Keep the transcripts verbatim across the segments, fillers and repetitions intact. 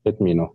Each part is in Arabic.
تتمينو.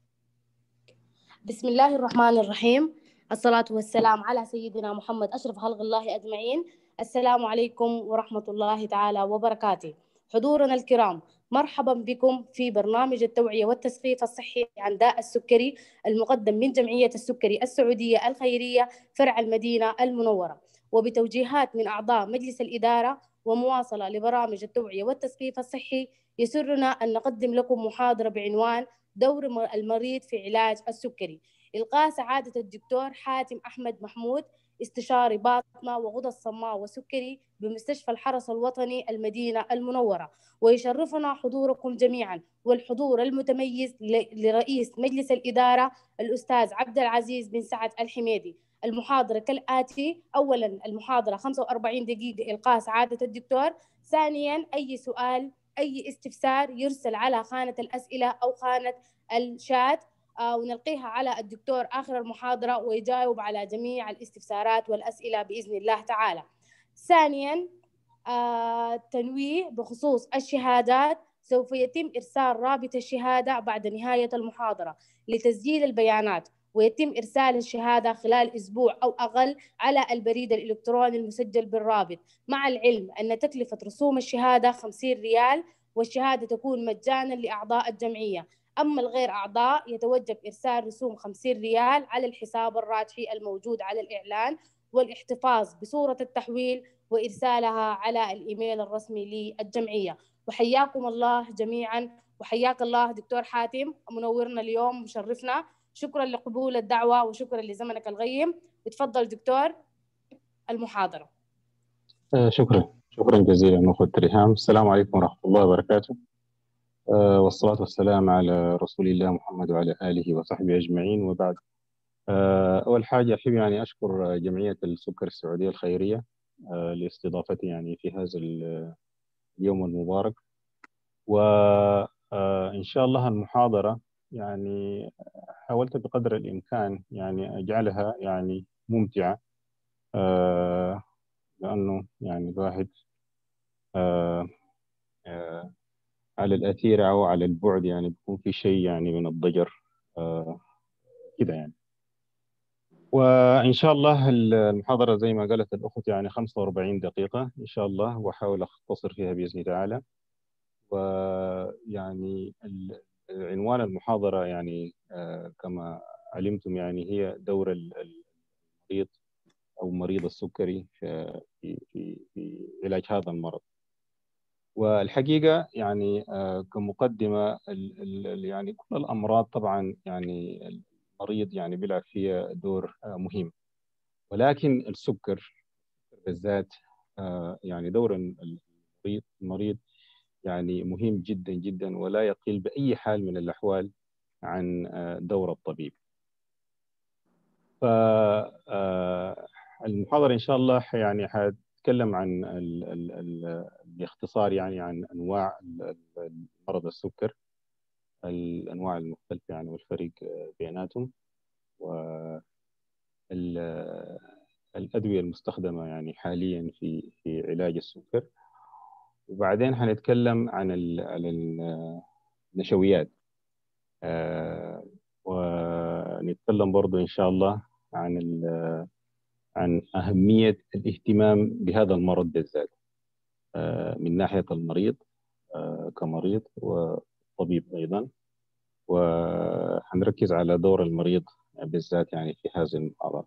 بسم الله الرحمن الرحيم. الصلاة والسلام على سيدنا محمد أشرف خلق الله أجمعين. السلام عليكم ورحمة الله تعالى وبركاته. حضورنا الكرام، مرحبا بكم في برنامج التوعية والتثقيف الصحي عن داء السكري المقدم من جمعية السكري السعودية الخيرية فرع المدينة المنورة، وبتوجيهات من أعضاء مجلس الإدارة ومواصلة لبرامج التوعية والتثقيف الصحي. يسرنا أن نقدم لكم محاضرة بعنوان دور المريض في علاج السكري، إلقاء سعادة الدكتور حاتم أحمد محمود، استشاري باطنة وغدد الصماء وسكري بمستشفى الحرس الوطني المدينة المنورة. ويشرفنا حضوركم جميعا، والحضور المتميز لرئيس مجلس الإدارة الأستاذ عبد العزيز بن سعد الحميدي. المحاضرة كالآتي: أولا المحاضرة خمسة وأربعين دقيقة إلقاء سعادة الدكتور. ثانيا أي سؤال أي استفسار يرسل على خانة الأسئلة أو خانة الشات، آه ونلقيها على الدكتور آخر المحاضرة ويجاوب على جميع الاستفسارات والأسئلة بإذن الله تعالى. ثانيا آه تنويه بخصوص الشهادات، سوف يتم إرسال رابط الشهادة بعد نهاية المحاضرة لتسجيل البيانات، ويتم إرسال الشهادة خلال أسبوع أو أقل على البريد الإلكتروني المسجل بالرابط، مع العلم أن تكلفة رسوم الشهادة خمسين ريال، والشهادة تكون مجانا لأعضاء الجمعية. أما الغير أعضاء يتوجب إرسال رسوم خمسين ريال على الحساب الراتبي الموجود على الإعلان، والاحتفاظ بصورة التحويل وإرسالها على الإيميل الرسمي للجمعية. وحياكم الله جميعا، وحياك الله دكتور حاتم، منورنا اليوم مشرفنا. شكرا لقبول الدعوة وشكرا لزمنك الغيم. بتفضل دكتور المحاضرة. آه شكرا شكرا جزيلا أخت ريهام. السلام عليكم ورحمة الله وبركاته. آه والصلاة والسلام على رسول الله محمد وعلى آله وصحبه أجمعين، وبعد. آه أول حاجة أحب يعني أشكر جمعية السكر السعودية الخيرية آه لاستضافتي يعني في هذا اليوم المبارك. وإن شاء الله المحاضرة يعني حاولت بقدر الإمكان يعني أجعلها يعني ممتعة، آه لأنه يعني الواحد آه آه على الأثير أو على البعد يعني بيكون في شيء يعني من الضجر آه كده يعني. وإن شاء الله المحاضرة زي ما قالت الأخت يعني خمسة وأربعين دقيقة إن شاء الله، وأحاول أختصر فيها بإذن الله تعالى. ويعني ال- عنوان المحاضرة يعني آه كما علمتم يعني هي دور ال- المريض أو مريض السكري في في في في علاج هذا المرض. والحقيقة يعني آه، كمقدمة ال- ال- ال- يعني كل الأمراض طبعا يعني المريض يعني بيلعب فيها دور آه، مهم، ولكن السكر بالذات آه، يعني دور المريض المريض يعني مهم جدا جدا، ولا يقل بأي حال من الأحوال عن آه، دور الطبيب. فالمحاضرة إن شاء الله يعني حتكلم عن ال ال ال باختصار يعني عن أنواع ال- ال- مرض السكر، الأنواع المختلفة يعني والفرق بيناتهم، والأدوية المستخدمة يعني حاليا في في علاج السكر. وبعدين حنتكلم عن ال- عن النشويات، آه، ونتكلم برضو إن شاء الله عن ال- عن أهمية الاهتمام بهذا المرض بالذات آه، من ناحية المريض آه، كمريض وطبيب أيضا. وهنركز على دور المريض بالذات يعني في هذه المحاضرة.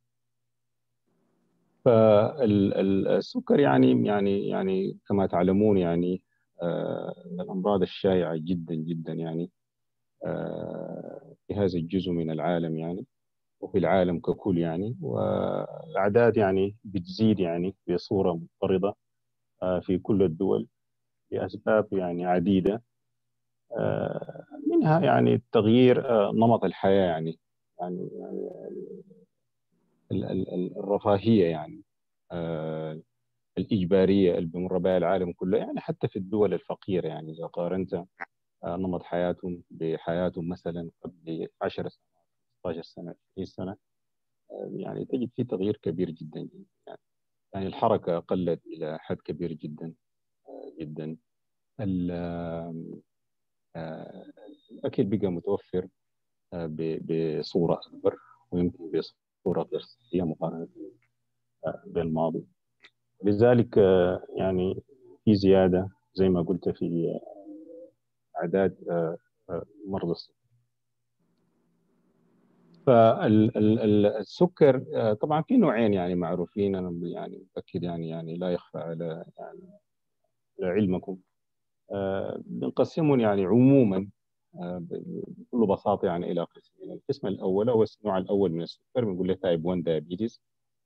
فالسكر يعني يعني يعني كما تعلمون يعني آه، من الأمراض الشائعة جدا جدا يعني آه، في هذا الجزء من العالم يعني، وفي العالم ككل يعني. والأعداد يعني بتزيد يعني بصورة مضطردة آه، في كل الدول لأسباب يعني عديدة، آه، منها يعني تغيير آه، نمط الحياة يعني يعني يعني ال- ال- ال- الرفاهية يعني آه، الإجبارية اللي بمر بها العالم كله يعني، حتى في الدول الفقيرة يعني إذا قارنت آه، نمط حياتهم بحياتهم مثلا قبل عشر سنوات خمسة عشر سنة عشرين سنة، آه، يعني تجد في تغيير كبير جدا جدا يعني. يعني الحركة قلت إلى حد كبير جدا آه، جدا. ال- آه، الأكل بقى متوفر بصورة أكبر، ويمكن بصورة غير صحية مقارنة بالماضي. لذلك يعني في زيادة زي ما قلت في أعداد مرضى السكر. فالسكر طبعا في نوعين يعني معروفين، أنا يعني متأكد يعني يعني لا يخفى على يعني علمكم. بنقسمهم يعني عموما بكل بساطة يعني إلى قسمين. القسم الأول أو النوع الأول من السكر بنقول له تايب واحد دايابيتس،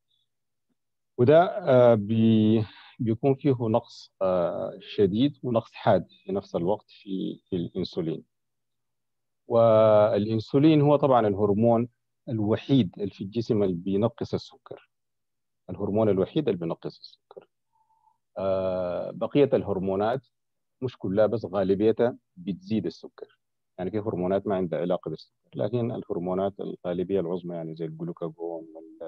وده بي بيكون فيه نقص شديد ونقص حاد في نفس الوقت في في الانسولين. والانسولين هو طبعا الهرمون الوحيد اللي في الجسم اللي بينقص السكر، الهرمون الوحيد اللي بينقص السكر. بقيه الهرمونات مش كلها بس غالبيتها بتزيد السكر، يعني في هرمونات ما عندها علاقه بالسكر، لكن الهرمونات الغالبيه العظمى يعني زي الجلوكاجون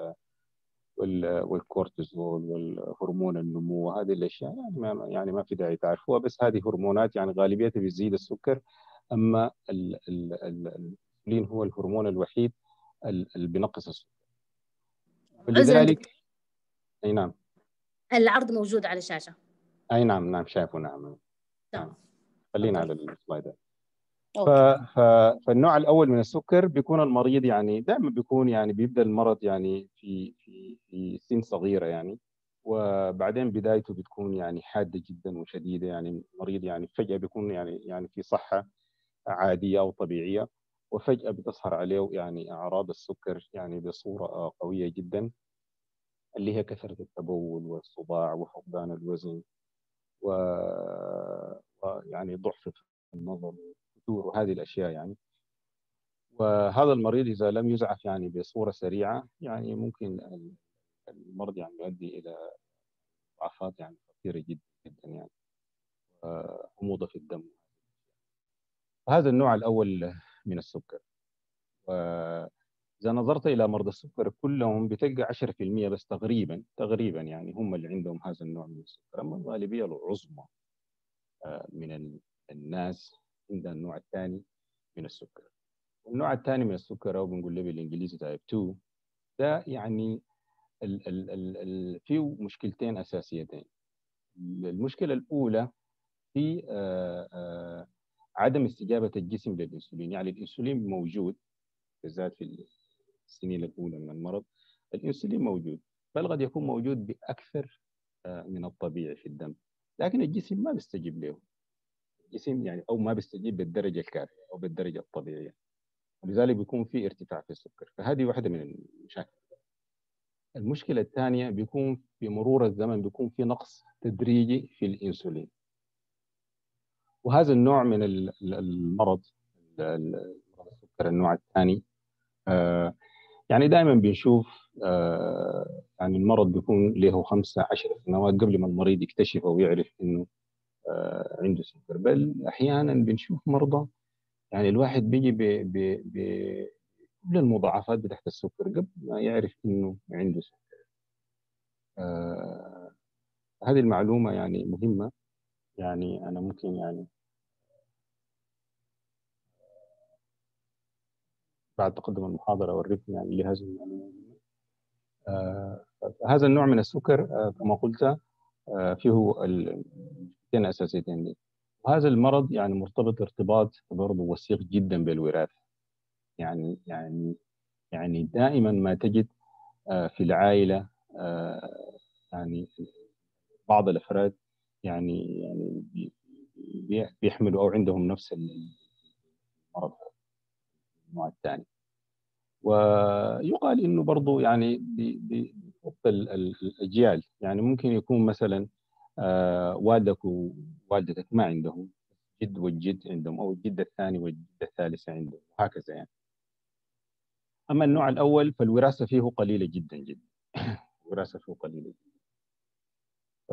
والكورتيزول والهرمون النمو وهذه الاشياء يعني ما يعني ما في داعي تعرفوها، بس هذه هرمونات يعني غالبيتها بتزيد السكر. اما الانسولين هو الهرمون الوحيد اللي بينقص السكر. عذرا ولذلك دكتور، اي نعم العرض موجود على الشاشة. اي نعم نعم شايفه نعم نعم. تمام، خلينا على تفضل. السلايد. ف... اوكي. ف... فالنوع الاول من السكر بيكون المريض يعني دائما بيكون يعني بيبدا المرض يعني في في في سن صغيره يعني، وبعدين بدايته بتكون يعني حاده جدا وشديده، يعني المريض يعني فجاه بيكون يعني يعني في صحه عاديه او طبيعيه، وفجاه بتظهر عليه يعني اعراض السكر يعني بصوره قويه جدا، اللي هي كثره التبول والصداع وفقدان الوزن و... ويعني ضعف في النظر والفتور وهذه الاشياء يعني. وهذا المريض إذا لم يزعف يعني بصورة سريعة يعني ممكن المرض يعني يؤدي إلى مضاعفات يعني خطيرة جدا جدا يعني، حموضة في الدم. هذا النوع الأول من السكر. وإذا نظرت إلى مرضى السكر كلهم بتلقى عشرة في المئة بس تقريبا تقريبا يعني هم اللي عندهم هذا النوع من السكر، أما الغالبية العظمى من الناس عندها النوع الثاني من السكر. النوع الثاني من السكر أو بنقول له بالإنجليزي تايب اثنين، ده يعني ال ال ال ال فيه مشكلتين أساسيتين. المشكلة الأولى في آه آه عدم استجابة الجسم للإنسولين، يعني الإنسولين موجود بالذات في السنين الأولى من المرض، الإنسولين موجود، بل قد يكون موجود بأكثر آه من الطبيعي في الدم، لكن الجسم ما بيستجيب له، الجسم يعني أو ما بيستجيب بالدرجة الكافية أو بالدرجة الطبيعية، ولذلك بيكون في ارتفاع في السكر. فهذه واحدة من المشاكل. المشكلة الثانية بيكون في مرور الزمن بيكون في نقص تدريجي في الإنسولين. وهذا النوع من المرض مرض السكر النوع الثاني يعني دائما بنشوف يعني المرض بيكون له خمسة عشر سنوات قبل ما المريض يكتشف أو يعرف إنه عنده سكر، بل أحيانا بنشوف مرضى يعني الواحد بيجي بكل المضاعفات بتاعت السكر قبل ما يعرف إنه عنده سكر. هذه المعلومة يعني مهمة، يعني أنا ممكن يعني بعد تقدم المحاضرة أوريكم يعني لهذه المعلومة. آه هذا النوع من السكر آه كما قلت آه فيه المشكلتين الأساسيتين دي. وهذا المرض يعني مرتبط ارتباط برضه وثيق جدا بالوراثة، يعني يعني يعني دائما ما تجد آه في العائلة آه يعني بعض الأفراد يعني يعني بيحملوا أو عندهم نفس المرض النوع الثاني. ويقال انه برضه يعني بوقت الاجيال يعني ممكن يكون مثلا آه والدك ووالدتك ما عندهم، جد والجد عندهم، او الجد الثاني والجده الثالثه عندهم، وهكذا يعني. اما النوع الاول فالوراثه فيه قليله جدا جدا الوراثه فيه قليله جدا. ف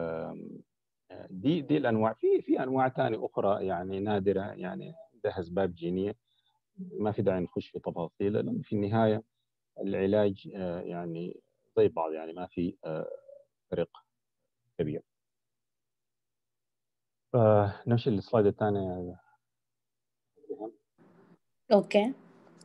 دي دي الانواع. في في انواع ثانيه اخرى يعني نادره يعني عندها اسباب جينيه، ما في داعي نخش في تفاصيل، لانه في النهايه العلاج يعني زي بعض، يعني ما في فرق كبير. فنمشي للسلايد الثاني. اوكي.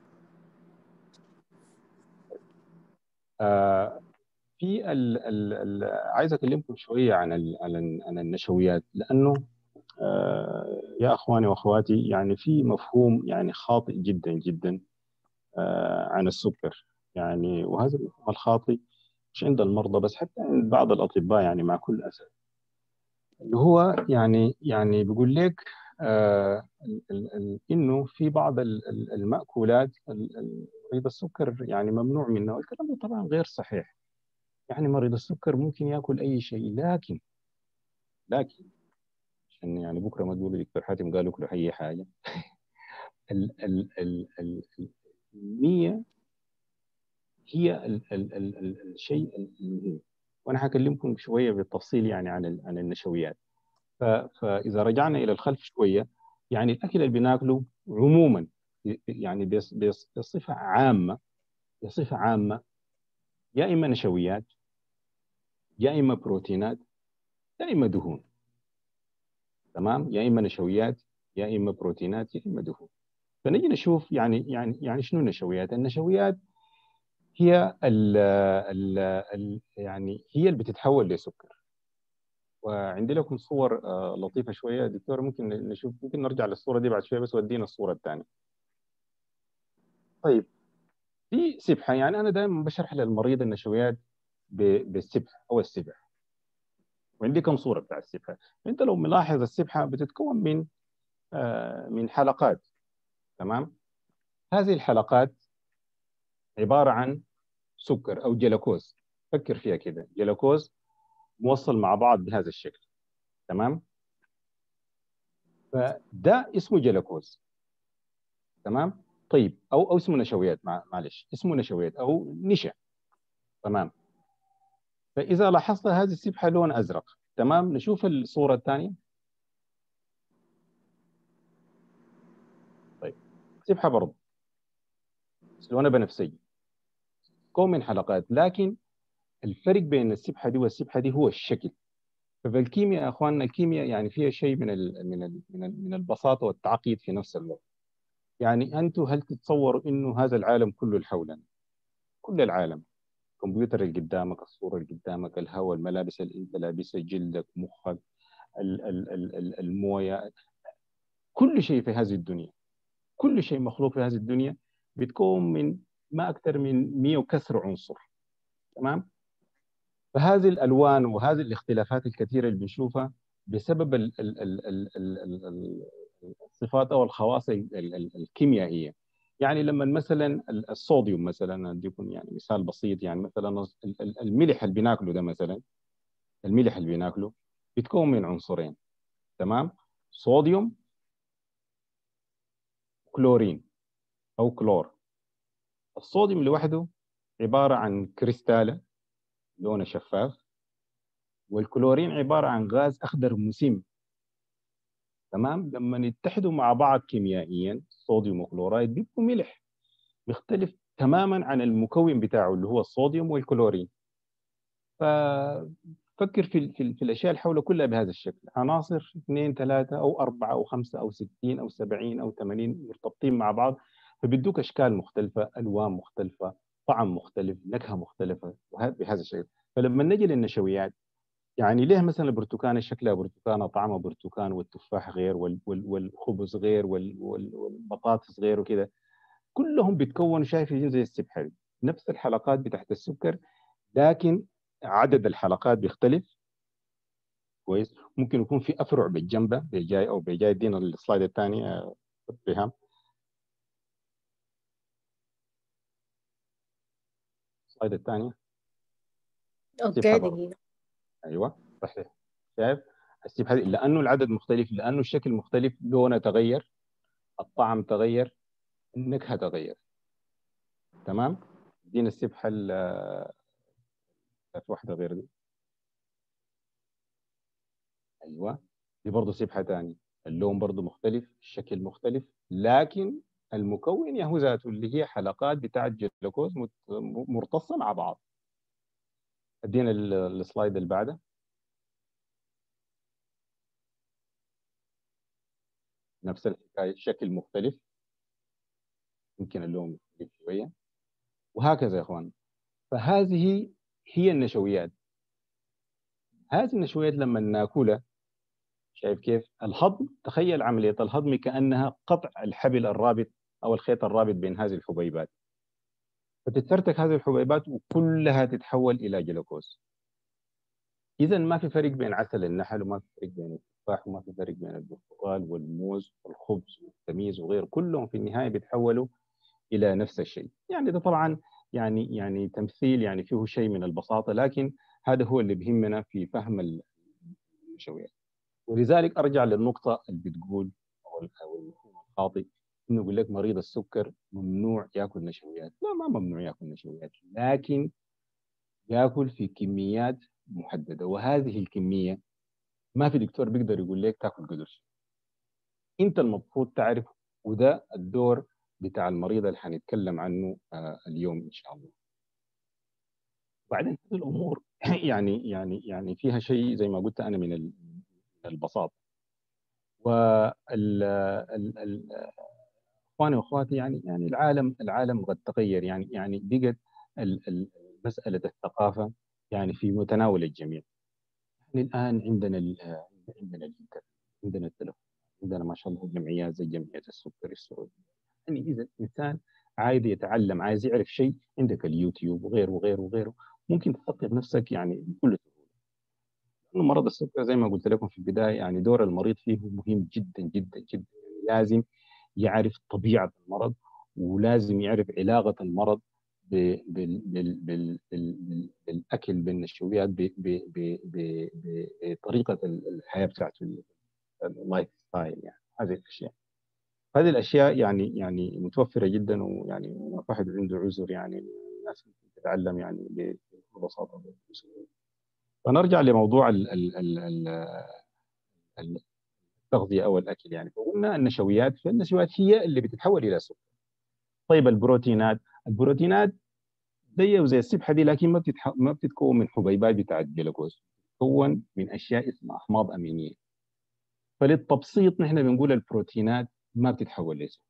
آه في ال ال ال عايز اكلمكم شويه عن ال عن عن النشويات، لانه آه يا اخواني واخواتي، يعني في مفهوم يعني خاطئ جدا جدا آه عن السكر. يعني وهذا المفهوم الخاطئ مش عند المرضى بس، حتى عند بعض الاطباء، يعني مع كل اسف، اللي هو يعني يعني بيقول لك آه ال ال ال انه في بعض ال- ال- المأكولات ال- ال- مريض السكر يعني ممنوع منه. الكلام ده طبعا غير صحيح. يعني مريض السكر ممكن ياكل اي شيء، لكن لكن عشان يعني بكره ما تقولوا دكتور حاتم قال اكلوا اي حاجه. ال ال ال ال ال- النية هي ال ال ال ال الشيء المهم. وانا هكلمكم شويه بالتفصيل يعني عن ال- عن النشويات. ف- فاذا رجعنا الى الخلف شويه، يعني الاكل اللي بناكله عموما، يعني بص- بص- بصفه عامه، بصفه عامه يا اما نشويات، يا اما بروتينات، يا اما دهون. تمام، يا اما نشويات، يا اما بروتينات، يا اما دهون. فنجي نشوف يعني يعني يعني شنو النشويات؟ النشويات هي ال ال ال يعني هي اللي بتتحول لسكر. وعندي لكم صور آه، لطيفه شويه دكتور، ممكن نشوف، ممكن نرجع للصوره دي بعد شويه، بس ودينا الصوره الثانيه. طيب، في سبحه، يعني انا دائما بشرح للمريض النشويات ب- بالسبحه او السبح. وعندي كم صوره بتاع السبحه. انت لو ملاحظ السبحه بتتكون من آه، من حلقات. تمام، هذه الحلقات عباره عن سكر او جلوكوز. فكر فيها كده، جلوكوز موصل مع بعض بهذا الشكل. تمام، فده اسمه جلوكوز. تمام. طيب، او او اسمه نشويات، مع- معلش، اسمه نشويات او نشا. تمام. فاذا لاحظت هذه السبحه لون ازرق. تمام، نشوف الصوره الثانيه. طيب، سبحه برضه بس لونها بنفسجي، كون من حلقات، لكن الفرق بين السبحه دي والسبحه دي هو الشكل. ففي الكيمياء يا اخواننا، الكيمياء يعني فيها شيء من ال من ال من ال من البساطه والتعقيد في نفس الوقت. يعني انتم هل تتصوروا انه هذا العالم كله اللي حولنا، كل العالم، الكمبيوتر اللي قدامك، الصوره اللي قدامك، الهواء، الملابس اللي انت لابسها، جلدك، مخك، ال- ال- ال- ال- المويه، كل شيء في هذه الدنيا، كل شيء مخلوق في هذه الدنيا بتكون من ما اكثر من مية وكسر عنصر. تمام. فهذه الالوان وهذه الاختلافات الكثيره اللي بنشوفها بسبب ال ال ال ال ال ال الصفات او الخواص ال- ال- ال- الكيميائيه. يعني لما مثلا ال- الصوديوم مثلا، اديكم يعني مثال بسيط، يعني مثلا ال- ال- الملح اللي بناكله ده مثلا، الملح اللي بناكله بيتكون من عنصرين. تمام، صوديوم، كلورين او كلور. الصوديوم لوحده عباره عن كريستاله لونه شفاف، والكلورين عباره عن غاز اخضر مسم. تمام، لما يتحدوا مع بعض كيميائيا، صوديوم وكلورايد، بيبقوا ملح، بيختلف تماما عن المكون بتاعه اللي هو الصوديوم والكلورين. ففكر في ال- في, ال- في الاشياء اللي حوله كلها بهذا الشكل، عناصر اثنين ثلاثه او اربعه او خمسه او ستين او سبعين او ثمانين مرتبطين مع بعض، فبيدوك اشكال مختلفه، الوان مختلفه، طعم مختلف، نكهه مختلفه، وه- بهذا الشكل. فلما نجي للنشويات، يعني ليه مثلا البرتقال شكلها برتقانه، طعمها برتقان، والتفاح غير، وال- وال- والخبز غير، وال- وال- والبطاطس غير وكده، كلهم بيتكونوا شايف زي السبحه دي، نفس الحلقات بتاعت السكر، لكن عدد الحلقات بيختلف. كويس، ممكن يكون في افرع بالجنبه بجاي او بجاي. ادينا السلايد الثاني آه، ريهام، السلايد الثانيه. سبحه اوكي برضه، دقيقة. ايوه صحيح. شايف السبحه دي، لانه العدد مختلف، لانه الشكل مختلف، لونه تغير، الطعم تغير، النكهه تغير. تمام. ادينا السبحه ال- كانت واحده غير دي. ايوه، دي برضه سبحه ثانيه، اللون برضه مختلف، الشكل مختلف، لكن المكون يا هو ذاته اللي هي حلقات بتاعت جلوكوز مت- مرتصه مع بعض. ادينا ال- السلايد اللي بعده. نفس الحكايه، شكل مختلف، يمكن اللون يختلف شويه، وهكذا يا اخوان. فهذه هي النشويات. هذه النشويات لما ناكلها، شايف كيف الهضم؟ تخيل عمليه الهضم كانها قطع الحبل الرابط او الخيط الرابط بين هذه الحبيبات، فتتفرتك هذه الحبيبات وكلها تتحول الى جلوكوز. اذا ما في فرق بين عسل النحل، وما في فرق بين التفاح، وما في فرق بين البرتقال والموز والخبز والتميز وغيره، كلهم في النهايه بيتحولوا الى نفس الشيء. يعني ده طبعا يعني يعني تمثيل يعني فيه شيء من البساطه، لكن هذا هو اللي بيهمنا في فهم النشويات. ولذلك ارجع للنقطه اللي بتقول او أو المفهوم الخاطئ، انه يقول لك مريض السكر ممنوع ياكل نشويات. لا، ما ممنوع ياكل نشويات، لكن ياكل في كميات محدده، وهذه الكميه ما في دكتور بيقدر يقول لك تاكل قدر. انت المفروض تعرف، وده الدور بتاع المريض اللي حنتكلم عنه آه اليوم ان شاء الله. وبعدين هذه الامور يعني يعني يعني فيها شيء زي ما قلت انا من ال- من البساطه. وال ال- ال- اخواني واخواتي، يعني يعني العالم العالم قد تغير، يعني يعني بقت ال- ال- مساله الثقافه يعني في متناول الجميع. يعني الان عندنا ال- عندنا الانترنت، عندنا التلفون، عندنا ما شاء الله جمعيات زي جمعيه السكري السعودي. يعني اذا الانسان عايز يتعلم، عايز يعرف شيء، عندك اليوتيوب وغيره وغيره وغيره، ممكن تثقف نفسك يعني بكل سهوله. لانه مرض السكر زي ما قلت لكم في البدايه، يعني دور المريض فيه مهم جدا جدا جدا. يعني لازم يعرف طبيعه المرض، ولازم يعرف علاقه المرض ب- بال- بال- بال- بال- بالاكل بالنشويات، ب- ب- ب- ب- بطريقه الحياه بتاعته، اللايف ستايل، يعني هذه الاشياء. هذه الاشياء يعني يعني متوفره جدا، ويعني ما في احد عنده عذر، يعني الناس ممكن تتعلم يعني بكل بساطه. فنرجع لموضوع ال- ال- ال- ال- التغذيه او الاكل. يعني فقلنا النشويات، فالنشويات هي اللي بتتحول الى سكر. طيب البروتينات، البروتينات زي وزي السبحه دي، لكن ما بتتح... ما بتتكون من حبيبات بتاعت جلوكوز، بتتكون من اشياء اسمها احماض امينيه. فللتبسيط نحن بنقول البروتينات ما بتتحول لسكر.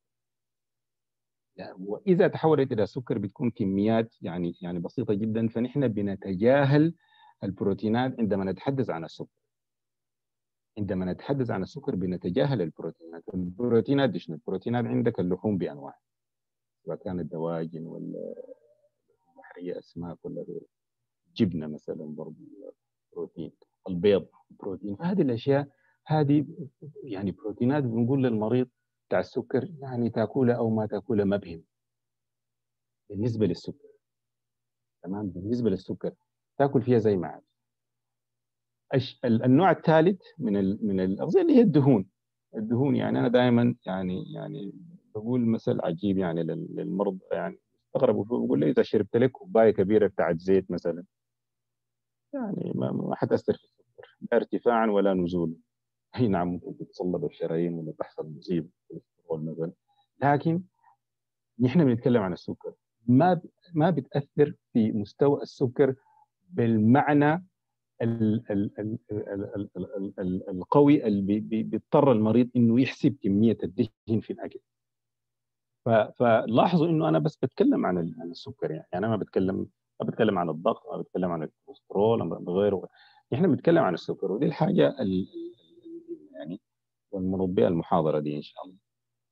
واذا تحولت الى سكر بتكون كميات يعني يعني بسيطه جدا، فنحن بنتجاهل البروتينات عندما نتحدث عن السكر. عندما نتحدث عن السكر بنتجاهل البروتينات. البروتينات دي شنو؟ البروتينات عندك اللحوم بانواع، سواء كانت دواجن ولا بحريه، اسماك ولا غيره. جبنه مثلا برضه بروتين، البيض بروتين. فهذه الاشياء هذه يعني بروتينات. بنقول للمريض بتاع السكر يعني تاكلها او ما تاكلها ما بهم بالنسبه للسكر. تمام، بالنسبه للسكر تاكل فيها زي ما عايز. الش- ال- النوع الثالث من ال- من الاغذيه اللي هي الدهون. الدهون يعني انا دائما يعني يعني بقول مثل عجيب يعني لل- للمرضى، يعني استغربوا شوي، بقول لي اذا شربت لك كوبايه كبيره بتاعت زيت مثلا، يعني ما ما حتاثر في السكر لا ارتفاعا ولا نزولا. اي نعم ممكن تتصلب الشرايين ولا تحصل مصيبه كوليسترول مثلا، لكن نحن بنتكلم عن السكر. ما ب- ما بتاثر في مستوى السكر بالمعنى ال- ال- ال- ال- ال- ال- ال- القوي اللي بي- بي- بيضطر المريض انه يحسب كميه الدهن في الاكل. ف- فلاحظوا انه انا بس بتكلم عن ال- عن السكر، يعني انا ما بتكلم ما بتكلم عن الضغط، ما بتكلم عن الكوليسترول أو غيره. احنا بنتكلم عن السكر، ودي الحاجه ال- ال- يعني والمرض بها المحاضره دي ان شاء الله.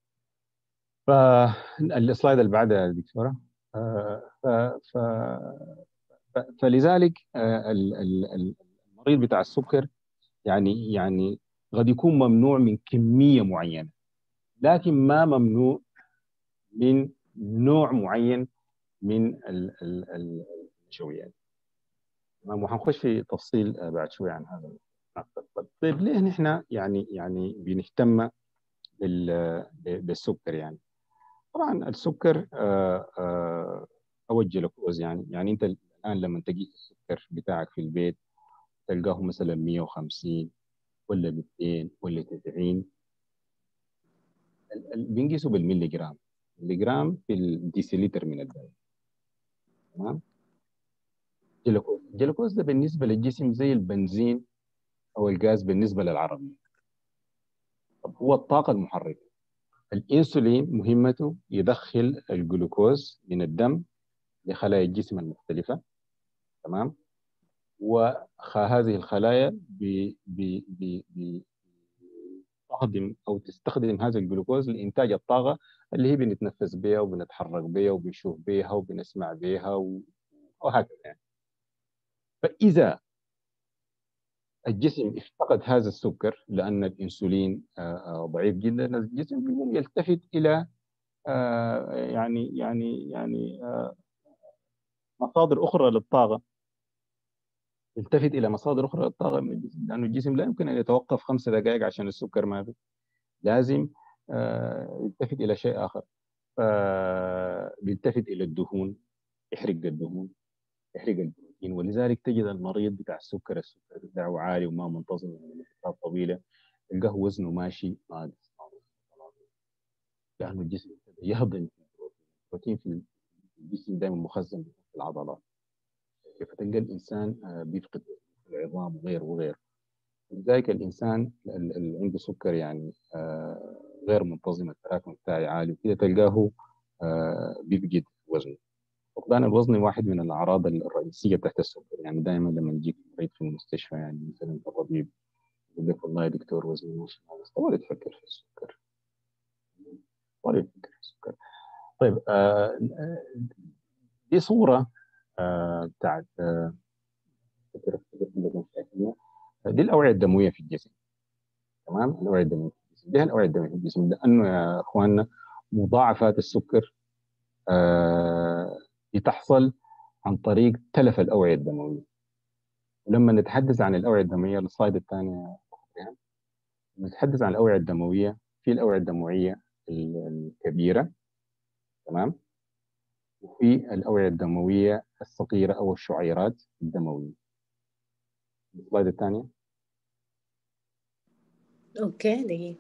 فالسلايد اللي بعدها يا دكتوره. آه، ف- ف- ف- فلذلك آه، ال- ال- المريض بتاع السكر يعني يعني قد يكون ممنوع من كمية معينة، لكن ما ممنوع من نوع معين من ال- ال- ال- النشويات. تمام، وحنخش في تفصيل آه، بعد شوي عن هذا المقطع. طيب ليه نحن يعني يعني بنهتم بال- بالسكر؟ يعني طبعا السكر آه، آه، او الجلوكوز، يعني يعني انت الان لما تقيس السكر بتاعك في البيت تلقاه مثلا مية وخمسين ولا مئتين ولا تسعين. ال- ال- بنقيسه بالملي جرام، ملي جرام في الديسيليتر من الدم. تمام. جلوكوز الجلوكوز ده بالنسبه للجسم زي البنزين او الغاز بالنسبه للعربيه. طب هو الطاقه المحركه. الانسولين مهمته يدخل الجلوكوز من الدم لخلايا الجسم المختلفه. تمام. وهذه الخلايا بتستخدم او تستخدم هذا الجلوكوز لانتاج الطاقه اللي هي بنتنفس بها وبنتحرك بها وبنشوف بها وبنسمع بها وهكذا يعني. فاذا الجسم افتقد هذا السكر لان الانسولين ضعيف جدا، الجسم بيقوم يلتفت الى يعني يعني يعني مصادر اخرى للطاقه، يلتفت الى مصادر اخرى للطاقه من الجسم، لانه الجسم لا يمكن ان يتوقف خمس دقائق عشان السكر ما في، لازم يلتفت الى شيء اخر. فبيلتفت الى الدهون، يحرق الدهون، يحرق البروتين. ولذلك تجد المريض بتاع السكر السكر بتاعه عالي وما منتظم لفترات طويله، تلقاه وزنه ماشي ناقص، لانه الجسم يهضم البروتين في الجسم دائما مخزن في العضلات، فتلقى الانسان بيفقد العظام وغير وغير. لذلك الانسان اللي عنده سكر يعني غير منتظم، التراكم بتاعي عالي وكده، تلقاه بيفقد وزنه. فقدان الوزن واحد من الاعراض الرئيسيه تحت السكر. يعني دائما لما يجيك مريض في المستشفى، يعني مثلا الطبيب يقول لك والله يا دكتور وزني ماشي ناقص، طوال تفكر في السكر، طوال تفكر في السكر. طيب آه دي صوره آه بتاعت آه دي الاوعيه الدمويه في الجسم. تمام. الاوعيه الدمويه في الجسم دي الاوعيه الدمويه في الجسم، لانه يا اخواننا مضاعفات السكر آه بتحصل عن طريق تلف الاوعيه الدمويه. ولما نتحدث عن الاوعيه الدمويه، السلايد الثانيه يعني نتحدث عن الاوعيه الدمويه، في الاوعيه الدمويه الكبيره، تمام، وفي الاوعيه الدمويه الصغيره او الشعيرات الدمويه. السلايد الثانيه. اوكي دقيقة.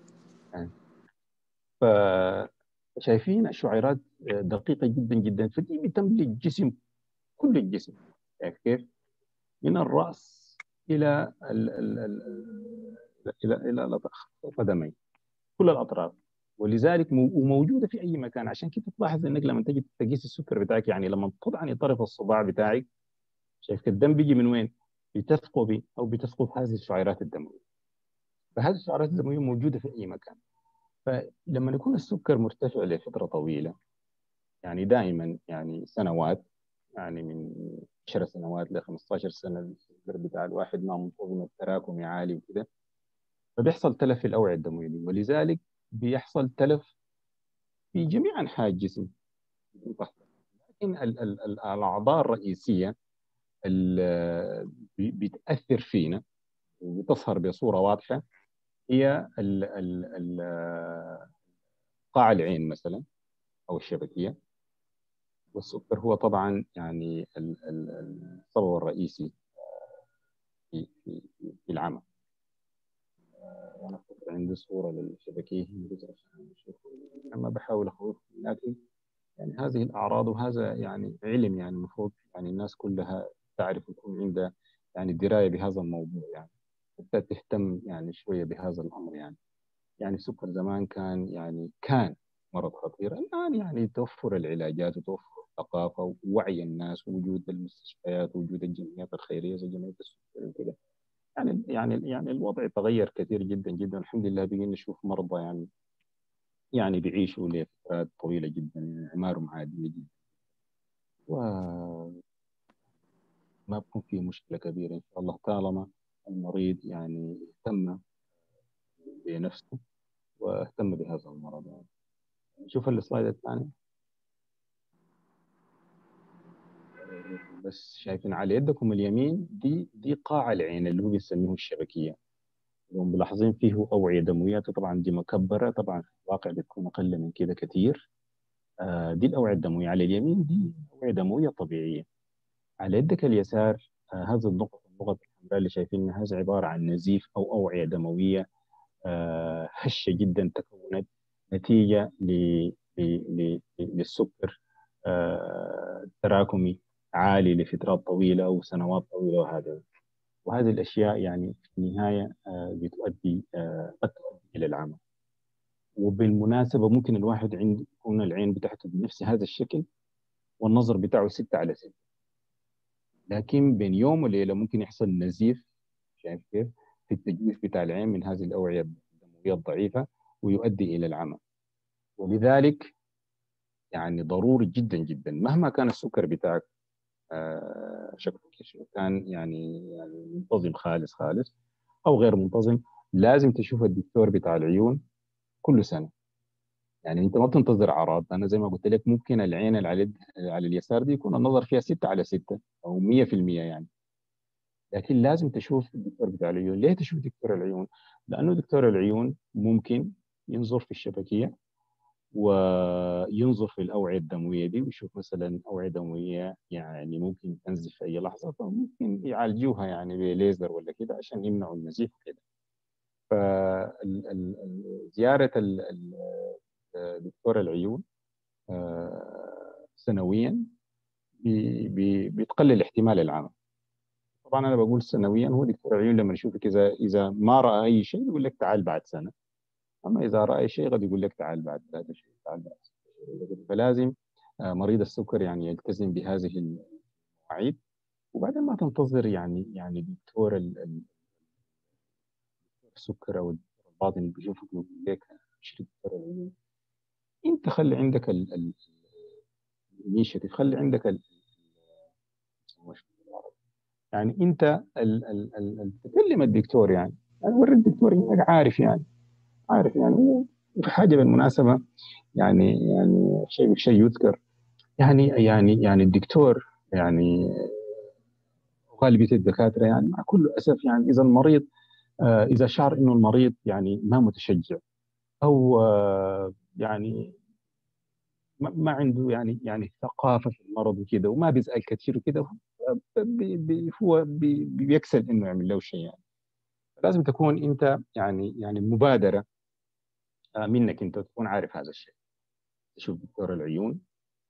فشايفين الشعيرات دقيقه جدا جدا، فدي بتملي الجسم، كل الجسم. يعني كيف؟ من الراس الى ال ال ال الى الى القدمين، كل الاطراف. ولذلك وموجوده في اي مكان. عشان كده تلاحظ انك لما تجي تقيس السكر بتاعك، يعني لما تضعني طرف الصباع بتاعك، شايف الدم بيجي من وين؟ بتثقب او بتثقب هذه الشعيرات الدمويه. فهذه الشعيرات الدمويه موجوده في اي مكان. فلما يكون السكر مرتفع لفتره طويله، يعني دائما يعني سنوات، يعني من عشر سنوات ل خمسة عشر سنه، السكر بتاع الواحد ما منتظم، التراكمي عالي وكده، فبيحصل تلف في الاوعيه الدمويه دي. ولذلك بيحصل تلف في جميع انحاء الجسم. لكن ال ال ال الاعضاء الرئيسيه اللي بتاثر فينا وبتظهر بصوره واضحه هي ال ال ال قاع العين مثلا، او الشبكيه. والسكر هو طبعا يعني السبب الرئيسي في في في العمى. انا افتكر عندي صوره للشبكيه لما بحاول اخوف، لكن يعني هذه الاعراض وهذا يعني علم، يعني المفروض يعني الناس كلها تعرف، يكون عندها يعني درايه بهذا الموضوع، يعني حتى تهتم يعني شويه بهذا الامر. يعني يعني السكر زمان كان يعني كان مرض خطير. الان يعني توفر العلاجات وتوفر الثقافه ووعي الناس ووجود المستشفيات ووجود الجمعيات الخيريه زي جمعيه السكر وكذا، يعني يعني يعني الوضع تغير كثير جدا جدا. الحمد لله بقينا نشوف مرضى يعني يعني بيعيشوا لفترات طويله جدا، يعني اعمارهم عاديه جدا، وما بكون في مشكله كبيره ان شاء الله، طالما المريض يعني اهتم بنفسه واهتم بهذا المرض. يعني شوف السلايد الثاني. بس شايفين على يدكم اليمين دي دي قاع العين اللي هو بيسميه الشبكيه، يوم ملاحظين فيه اوعيه دمويه. طبعا دي مكبره، طبعا في الواقع بتكون اقل من كده كثير. آه دي الاوعيه الدمويه على اليمين، دي اوعيه دمويه طبيعيه. على يدك اليسار آه هذه النقطه النقط الحمراء اللي شايفينها، هذا عباره عن نزيف او اوعيه دمويه آه هشه جدا تكونت نتيجه ل ل- ل- للسكر آه تراكمي عالي لفترات طويله او سنوات طويله. وهذا وهذه الاشياء يعني في النهايه آه بتؤدي آه قد تؤدي الى العمى. وبالمناسبة ممكن الواحد عنده يكون العين بتاعته بنفس هذا الشكل والنظر بتاعه ستة على ستة، لكن بين يوم وليلة ممكن يحصل نزيف، شايف كيف؟ في التجويف بتاع العين من هذه الأوعية الدموية الضعيفة ويؤدي إلى العمى. ولذلك يعني ضروري جدا جدا مهما كان السكر بتاعك آه شكله كان يعني يعني منتظم خالص خالص أو غير منتظم، لازم تشوف الدكتور بتاع العيون كل سنة. يعني انت ما بتنتظر اعراض. انا زي ما قلت لك ممكن العين اللي على على اليسار دي يكون النظر فيها ستة على ستة او مية في المية يعني، لكن لازم تشوف الدكتور بتاع العيون. ليه تشوف دكتور العيون؟ لانه دكتور العيون ممكن ينظر في الشبكيه وينظر في الاوعيه الدمويه دي ويشوف مثلا اوعيه دمويه يعني ممكن تنزف في اي لحظه، فممكن يعالجوها يعني بليزر ولا كده عشان يمنعوا النزيف وكده. فزياره دكتور العيون آه، سنويا بي بي بتقلل احتمال العمى. طبعا انا بقول سنويا، هو دكتور العيون لما يشوفك اذا اذا ما راى اي شيء يقول لك تعال بعد سنه، اما اذا راى شيء قد يقول لك تعال بعد ثلاثة شهور، تعال بعد ستة شهور. فلازم آه، مريض السكر يعني يلتزم بهذه المواعيد، وبعدين ما تنتظر يعني يعني دكتور ال- ال- السكر او الدكتور الباطن اللي بيشوفك يقول لك اشتري دكتور العيون. انت خلي عندك الانيشيتيف، خلي عندك ال- يعني انت ال ال ال ال- تكلم الدكتور يعني، يعني وري الدكتور انك عارف يعني عارف يعني. وفي حاجه بالمناسبه يعني يعني شيء شيء يذكر، يعني يعني يعني الدكتور يعني غالبيه الدكاتره يعني مع كل اسف يعني اذا المريض آه اذا شعر انه المريض يعني ما متشجع او آه يعني ما ما عنده يعني يعني ثقافه في المرض وكده وما بيسال كثير وكده، بي- بي- هو بي- بيكسل انه يعمل له شيء يعني. لازم تكون انت يعني يعني مبادره آه، منك انت تكون عارف هذا الشيء. تشوف دكتور العيون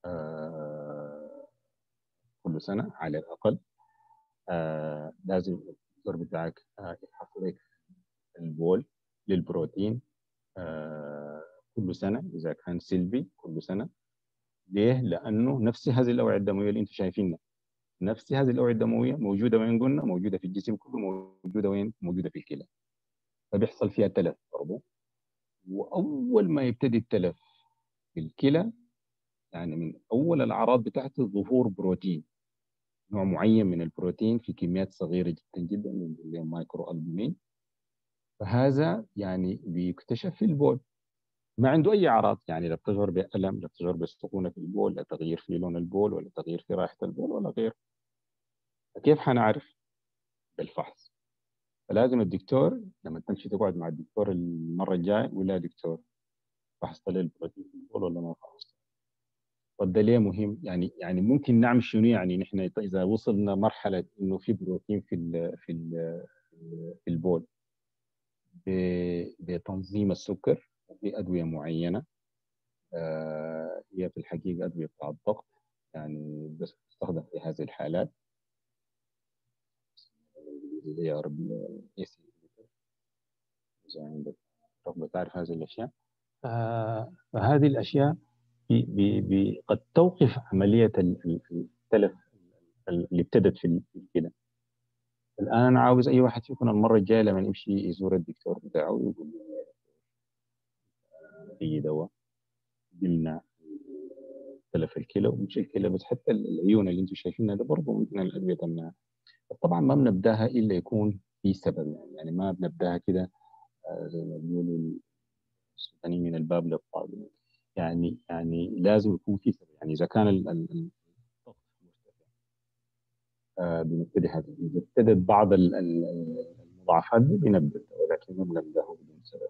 آه، كل سنه على الاقل. آه، لازم الدكتور بتاعك آه، يفحص لك البول للبروتين آه، كل سنه اذا كان سلبي كل سنه. ليه؟ لانه نفس هذه الاوعيه الدمويه اللي انتم شايفينها، نفس هذه الاوعيه الدمويه موجوده وين قلنا؟ موجوده في الجسم كله. موجوده وين؟ موجوده في الكلى. فبيحصل فيها تلف برضه. واول ما يبتدي التلف في الكلى يعني من اول الاعراض بتاعته ظهور بروتين، نوع معين من البروتين في كميات صغيره جدا جدا اللي هي مايكرو البومين. فهذا يعني بيكتشف في البول، ما عنده اي اعراض يعني، لا بتشعر بالم، لا بتشعر بالسخونه في البول، لا تغيير في لون البول، ولا تغيير في رائحه البول، ولا غير. فكيف حنعرف؟ بالفحص. فلازم الدكتور لما تمشي تقعد مع الدكتور المره الجايه ولا يا دكتور فحصت لي البروتين في البول ولا ما فحصت؟ وده ليه مهم؟ يعني يعني ممكن نعمل شنو يعني نحن اذا وصلنا مرحله انه في بروتين في ال في ال في البول ب- بتنظيم السكر وفي ادويه معينه آه، هي في الحقيقه ادويه بتاع الضغط يعني بس تستخدم في هذه الحالات اللي هي رب ايسي، اذا عندك رغبه تعرف هذه الاشياء. آه، فهذه الاشياء بي بي بي قد توقف عمليه ال- ال- التلف اللي ابتدت في الكلى. الآن أنا عاوز أي واحد فيكم المرة الجاية لما يمشي يزور الدكتور بتاعه يقول له أي دواء بيمنع تلف الكلى، ومش الكلى بس حتى العيون اللي أنتم شايفينها ده برضه ممكن الأدوية تمنعها. طبعا ما بنبداها إلا يكون في سبب يعني, يعني ما بنبداها كده آه، زي ما بيقولوا السوداني من الباب للطاقة. يعني يعني لازم يكون في سبب. يعني إذا كان ال- ال- الضغط مرتفع آه، بنبتدي هذا. إذا ابتدت بعض ال- ال- المضاعفات دي بنبدا، ولكن ما بنبداه بدون سبب.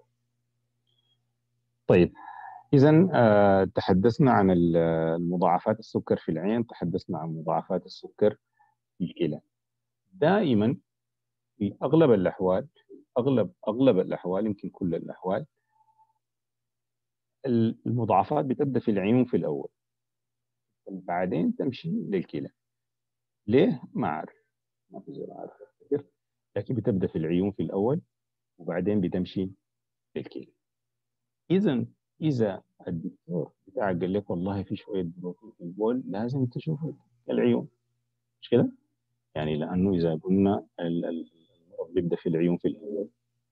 طيب إذا آه، تحدثنا عن ال- المضاعفات السكر في العين، تحدثنا عن مضاعفات السكر في الكلى. دائما في أغلب الأحوال، أغلب أغلب الأحوال يمكن كل الأحوال، المضاعفات بتبدأ في العيون في الأول بعدين تمشي للكلى. ليه؟ ما أعرف، ما في زول عارف أفتكر. لكن بتبدأ في العيون في الأول وبعدين بتمشي للكلى. إذا إذا الدكتور بتاعك قال لك والله في شوية بروتين في البول، لازم تشوف العيون، مش كده؟ يعني لأنه إذا قلنا ال- ال- المرض بيبدأ في العيون في الأول،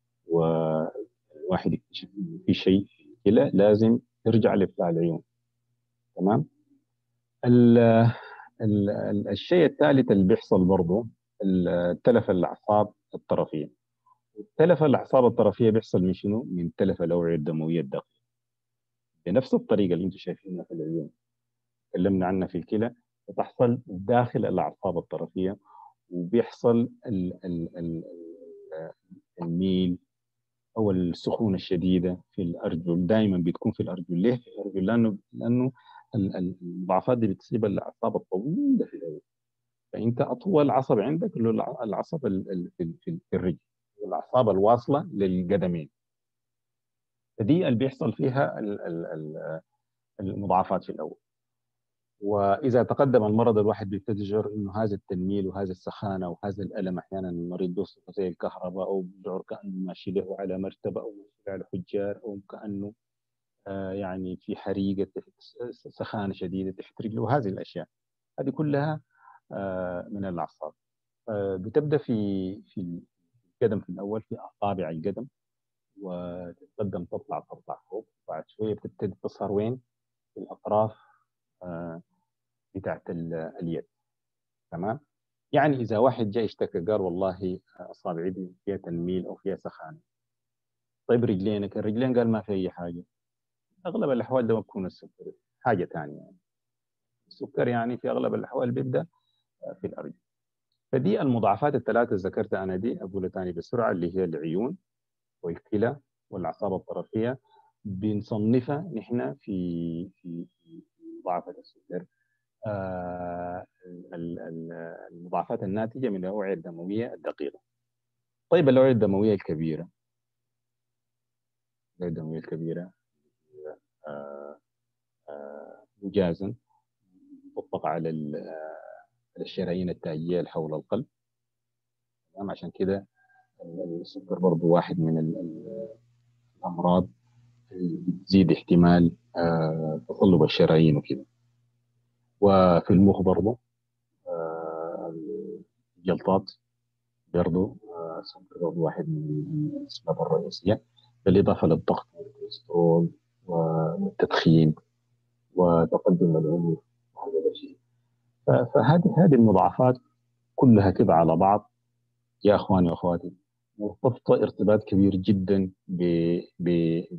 والواحد يكتشف إنه في شيء في الكلى، لازم يرجع لبتاع العيون. تمام. ال ال ال الشيء الثالث اللي بيحصل برضه ال- تلف الأعصاب الطرفية. تلف الأعصاب الطرفية بيحصل من شنو؟ من تلف الأوعية الدموية الدقيقة، بنفس الطريقة اللي أنتم شايفينها في العيون تكلمنا عنها في الكلى، بتحصل داخل الأعصاب الطرفية، وبيحصل ال ال ال الميل أو السخونة الشديدة في الأرجل. دائما بتكون في الأرجل. ليه في الأرجل؟ لأنه لأنه ال- ال- الضعفات دي بتصيب الأعصاب الطويلة في الأرجل. فأنت أطول عصب عندك اللي هو الع- العصب ال- ال- في في- في الرجل، والأعصاب الواصلة للقدمين. فدي اللي بيحصل فيها ال- ال- ال- المضاعفات في الأول. واذا تقدم المرض، الواحد بيبتدي يشعر انه هذا التنميل وهذا السخانه وهذا الالم، احيانا المريض بيوصفه زي الكهرباء، او بيشعر كانه ماشي له على مرتبه، او ماشي له على حجار، او كانه آه يعني في حريقه تحت، سخانه شديده تحت رجله، وهذه الاشياء هذه كلها آه من الاعصاب. آه بتبدا في في القدم في الاول، في اصابع القدم، وتتقدم تطلع تطلع فوق، وبعد شويه بتبتدي تظهر وين؟ في الاطراف آه بتاعت ال- اليد. تمام. يعني اذا واحد جاء اشتكى قال والله اصابعي دي فيها تنميل او فيها سخانه، طيب رجلينك؟ الرجلين قال ما في اي حاجه. اغلب الاحوال ده ما بيكون السكر، حاجه ثانيه يعني. السكر يعني في اغلب الاحوال بيبدا في الارجل. فدي المضاعفات الثلاثه اللي ذكرتها انا، دي اقولها ثاني بسرعه، اللي هي العيون والكلى والاعصاب الطرفيه. بنصنفها نحن في في في مضاعفه السكر، آه، ال- ال- المضاعفات الناتجه من الاوعيه الدمويه الدقيقه. طيب الأوعية الدموية الكبيرة، الأوعية الدموية الكبيرة آه، آه، مجازا تطبق على ال- آه، على الشرايين التاجية اللي حول القلب. تمام. عشان كده السكر برضو واحد من ال- ال- الأمراض اللي بتزيد احتمال آه، تصلب الشرايين وكده. وفي المخ برضو آه، الجلطات برضو آه، السكر برضو واحد من الأسباب الرئيسية، بالإضافة للضغط والكوليسترول والتدخين وتقدم العمر وهذا الشيء. ف- فهذه هذه المضاعفات كلها كده على بعض يا اخواني واخواتي، مرتبطه ارتباط كبير جدا ب ب ب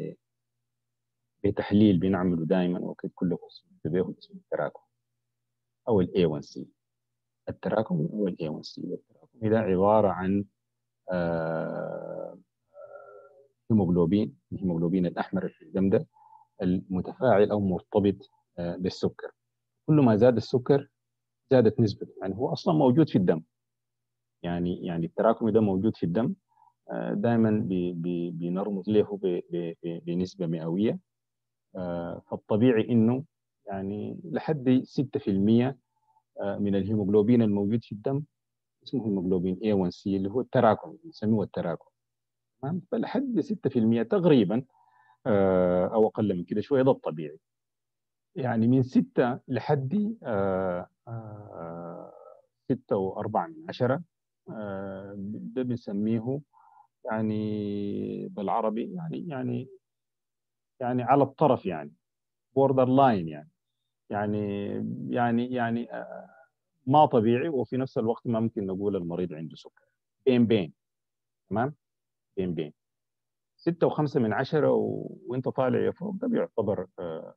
بتحليل بنعمله دائما وقت كل خصوصا به، اسمه التراكم او الاي واحد سي. التراكم او الاي واحد سي، التراكم ده عباره عن آه، هيموجلوبين، الهيموجلوبين الاحمر اللي في الدم ده، المتفاعل او مرتبط آه، بالسكر. كل ما زاد السكر زادت نسبته. يعني هو اصلا موجود في الدم، يعني يعني التراكمي ده موجود في الدم دائما، بنرمز له ب- ب- ب- بنسبه مئويه. آه، فالطبيعي انه يعني لحد ستة في المية آه، من الهيموجلوبين الموجود في الدم اسمه هيموجلوبين إيه واحد سي، اللي هو التراكم، بنسميه التراكم. تمام. فلحد ستة في المية تقريبا آه، او اقل من كده شويه، ده الطبيعي. يعني من ستة لحد آه، آه، ستة وأربعة من عشرة، آه، ده بنسميه يعني بالعربي يعني يعني يعني على الطرف، يعني بوردر لاين، يعني يعني يعني يعني آه، ما طبيعي، وفي نفس الوقت ما ممكن نقول المريض عنده سكر. بين بين. تمام. بين بين ستة وخمسة من عشرة و... وانت طالع يا فوق، ده بيعتبر آه،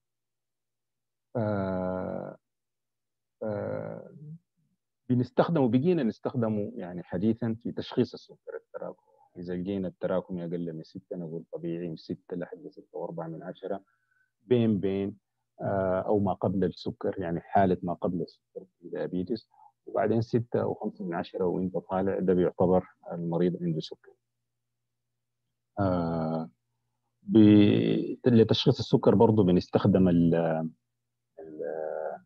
آه، آه، بنستخدمه، بقينا نستخدمه يعني حديثا في تشخيص السكر التراكمي. إذا لقينا التراكمي أقل من ستة نقول طبيعي، من ستة لحد ستة وأربعة من عشرة. بين بين آه، أو ما قبل السكر، يعني حالة ما قبل السكر في ديابيتس. وبعدين ستة أو خمسة من عشرة وأنت طالع، ده بيعتبر المريض عنده سكر. آه، ب... لتشخيص السكر برضه بنستخدم ال... ال-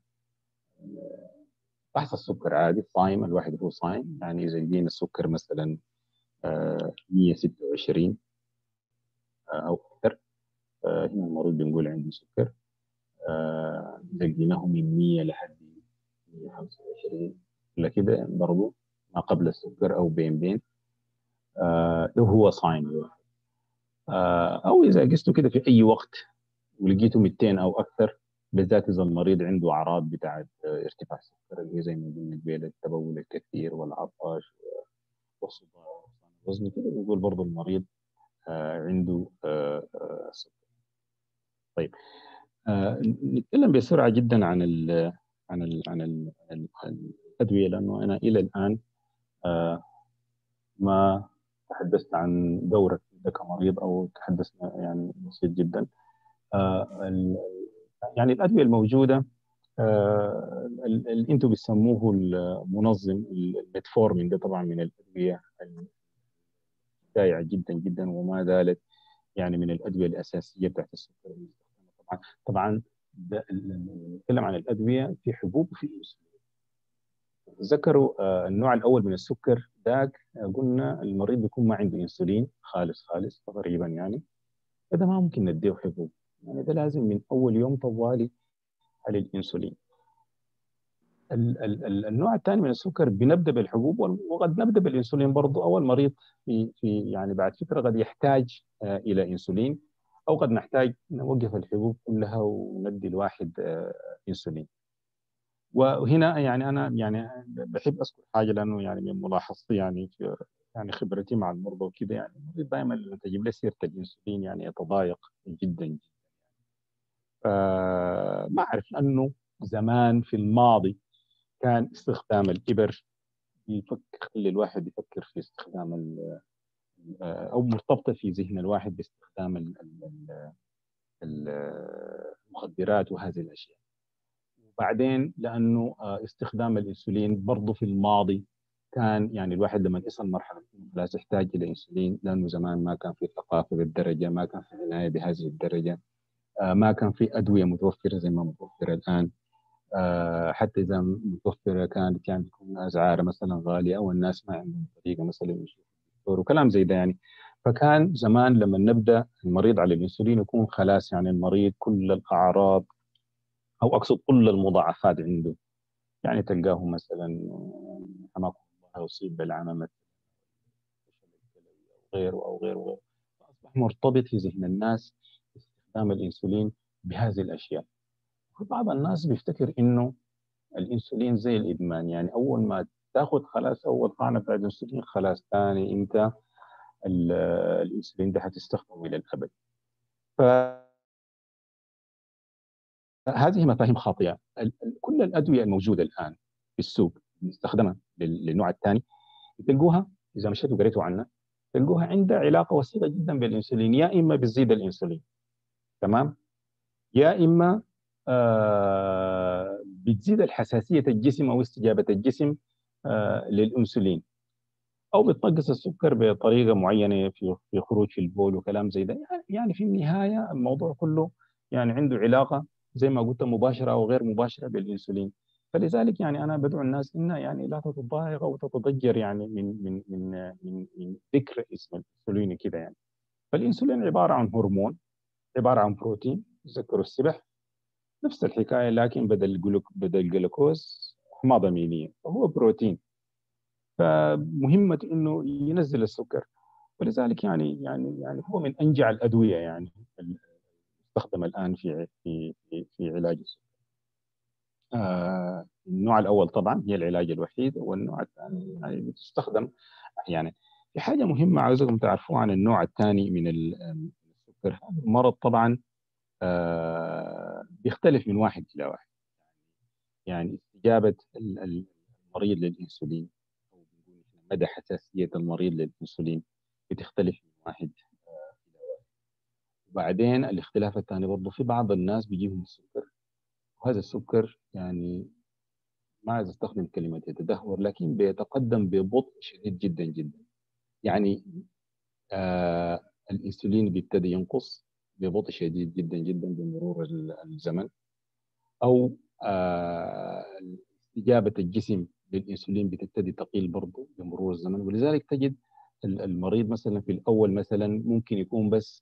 فحص السكر عادي، الصايم، الواحد هو صايم. يعني إذا لقينا السكر مثلا آه، مية وستة وعشرين آه، أو أكثر، آه هنا المريض بنقول عنده سكر، آه لقيناه من مية لحد مية وخمسة وعشرين ولا كده برضه ما قبل السكر أو بين بين، آه لو هو صايم، آه أو إذا قسته كده في أي وقت ولقيته مئتين أو أكثر، بالذات إذا المريض عنده أعراض بتاعت آه ارتفاع السكر اللي هي زي ما قلنا قبل التبول الكثير والعطش والصداع والوزن كده، بنقول برضه المريض آه عنده آه آه سكر. طيب آه نتكلم بسرعة جدا عن ال عن ال عن ال الأدوية، لأنه أنا إلى الآن آه ما تحدثت عن دورك كمريض أو تحدثنا يعني بسيط جدا. آه ال- يعني الأدوية الموجودة آه اللي أنتم بتسموه المنظم الميتفورمين، ده طبعا من الأدوية الشائعة جدا جدا وما زالت يعني من الأدوية الأساسية بتاعت السكر المستخدمة. طبعا طبعا ده نتكلم عن الأدوية في حبوب وفي انسولين. ذكروا آه، النوع الأول من السكر ذاك، آه، قلنا المريض بيكون ما عنده انسولين خالص خالص تقريبا يعني، فده ما ممكن نديه حبوب، يعني ده لازم من أول يوم طوالي على الانسولين. ال- ال- ال- النوع الثاني من السكر بنبدا بالحبوب وقد نبدا بالانسولين برضه، او المريض في في يعني بعد فتره قد يحتاج آه، الى انسولين، او قد نحتاج نوقف الحبوب كلها وندي الواحد آه، انسولين. وهنا يعني انا يعني بحب اذكر حاجه، لانه يعني من ملاحظتي يعني في يعني خبرتي مع المرضى وكده، يعني المريض دائما لما تجيب له سيره الانسولين يعني يتضايق جدا. فما اعرف، لانه زمان في الماضي كان استخدام الإبر يفكر يخلي الواحد يفكر في استخدام ال- أو مرتبطة في ذهن الواحد باستخدام ال- ال- ال- المخدرات وهذه الأشياء. وبعدين لأنه آه، استخدام الإنسولين برضه في الماضي كان يعني الواحد لما يصل مرحلة خلاص يحتاج إلى إنسولين، لأنه زمان ما كان في ثقافة بالدرجة، ما كان في عناية بهذه الدرجة، آه، ما كان في أدوية متوفرة زي ما متوفرة الآن. آه، حتى إذا متوفرة كانت يعني تكون أسعارها مثلا غالية، أو الناس ما عندهم طريقة مثلا يشوفوا الدكتور وكلام زي ده يعني. فكان زمان لما نبدأ المريض على الأنسولين يكون خلاص يعني المريض كل الأعراض، أو أقصد كل المضاعفات عنده، يعني تلقاه مثلا حماكم الله يصيب بالعمى مثلا أو غيره أو غيره أو غيره. فأصبح مرتبط في ذهن الناس استخدام الأنسولين بهذه الأشياء. بعض الناس بيفتكر إنه الانسولين زي الادمان، يعني اول ما تاخذ خلاص اول طعنه بتاع الانسولين خلاص ثاني انت ال- الانسولين ده حتستخدمه الى الابد. فهذه مفاهيم خاطئه. ال- ال- كل الادويه الموجوده الان في السوق المستخدمه لل- للنوع الثاني تلقوها اذا مشيتوا قريتوا عنها تلقوها عندها علاقه وسيطه جدا بالانسولين، يا اما بتزيد الانسولين تمام، يا اما آه بتزيد الحساسيه الجسم او استجابه الجسم آه للانسولين، او بتنقص السكر بطريقه معينه في في خروج في البول وكلام زي ده. يعني في النهايه الموضوع كله يعني عنده علاقه زي ما قلت مباشره او غير مباشره بالانسولين. فلذلك يعني انا بدعو الناس انها يعني لا تتضايق او تتضجر يعني من من من من, من ذكر اسم الانسولين كده يعني. فالانسولين عباره عن هرمون، عباره عن بروتين يذكروا السبح، نفس الحكايه لكن بدل جلوك بدل الجلوكوز حماضه امينيه، فهو بروتين، فمهمته انه ينزل السكر. ولذلك يعني يعني يعني هو من انجع الادويه يعني المستخدمه الان في في في, في علاج السكر. آه النوع الاول طبعا هي العلاج الوحيد، والنوع الثاني يعني بتستخدم احيانا. في حاجه مهمه عاوزكم تعرفوها عن النوع الثاني من السكر. هذا المرض طبعا آه بيختلف من واحد الى واحد، يعني استجابه المريض للانسولين او مدى حساسيه المريض للانسولين بتختلف من واحد الى واحد. وبعدين الاختلاف الثاني برضه في بعض الناس بيجيهم السكر، وهذا السكر يعني ما عايز استخدم كلمه يتدهور، لكن بيتقدم ببطء شديد جدا جدا. يعني آه الانسولين بيبتدي ينقص ببطء شديد جدا جدا بمرور الزمن، او آه استجابه الجسم للانسولين بتبتدي تقل برضه بمرور الزمن. ولذلك تجد المريض مثلا في الاول مثلا ممكن يكون بس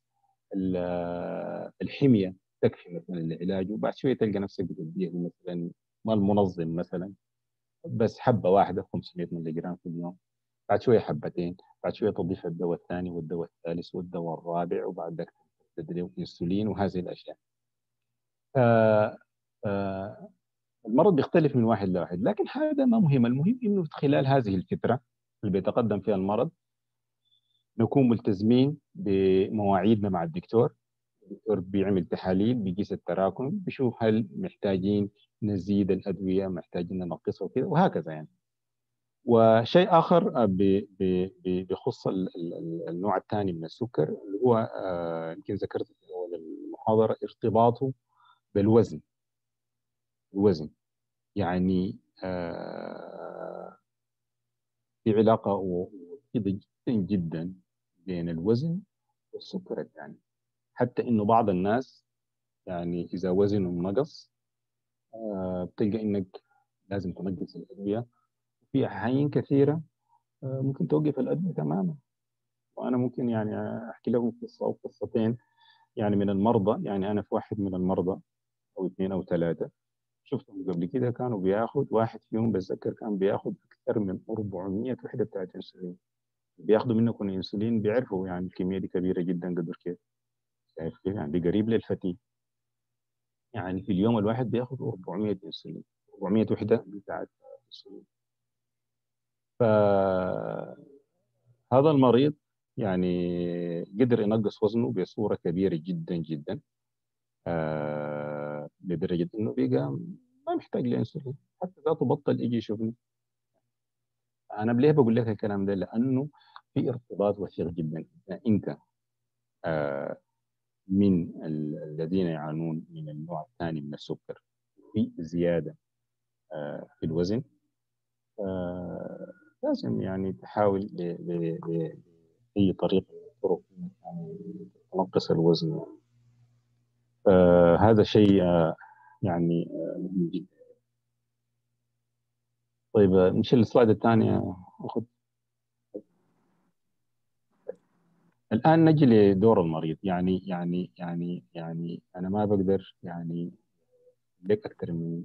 الحميه تكفي مثلا للعلاج، وبعد شويه تلقى نفسك بتديه مثلا ما المنظم مثلا بس حبه واحده خمسمية مللي جرام في اليوم، بعد شويه حبتين، بعد شويه تضيف الدواء الثاني والدواء الثالث والدواء الرابع، وبعد ذلك تدري انسولين وهذه الاشياء. ف آه، المرض بيختلف من واحد لواحد، لكن هذا ما مهم، المهم انه خلال هذه الفتره اللي بيتقدم فيها المرض نكون ملتزمين بمواعيدنا مع الدكتور. الدكتور بيعمل تحاليل، بيقيس التراكم، بيشوف هل محتاجين نزيد الادويه، محتاجين ننقصها وكذا وهكذا يعني. وشيء اخر ب- ب- ب- بخص ال- ال- النوع الثاني من السكر اللي هو آه، يمكن ذكرت في اول المحاضره ارتباطه بالوزن. الوزن يعني آه، في علاقه وطيدة جدا جدا بين الوزن والسكر الثاني، حتى انه بعض الناس يعني اذا وزنهم نقص آه، بتلقى انك لازم تنقص الادويه. في احيان كثيره آه، ممكن توقف الادويه تماما. وانا ممكن يعني احكي لكم قصه او قصتين يعني من المرضى. يعني انا في واحد من المرضى او اثنين او ثلاثه شفتهم قبل كده كانوا بياخذ، واحد فيهم بتذكر كان بياخذ اكثر من أربعمية وحده بتاعت انسولين. بياخذوا منكم انسولين بيعرفوا يعني الكميه دي كبيره جدا قدر كيف، شايف كيف يعني دي قريب للفتيل. يعني في اليوم الواحد بياخذ أربعمية انسولين، أربعمية وحده بتاعت انسولين. فهذا المريض يعني قدر ينقص وزنه بصوره كبيره جدا جدا، آه لدرجه انه بقى ما محتاج لانسولين، حتى ذاته بطل يجي يشوفني. انا ليه بقول لك الكلام ده؟ لانه في ارتباط وثيق جدا. إذا انت آه من ال- الذين يعانون من النوع الثاني من السكر في زياده آه في الوزن، آه لازم يعني تحاول ب- ب- ب- بأي طريقة من الطرق يعني تنقص الوزن يعني. آه هذا شيء آه يعني آه مهم جدا. طيب آه، نمشي للسلايد الثاني يا أخذ. الآن نجي لدور المريض. يعني يعني يعني يعني أنا ما بقدر يعني لك أكثر من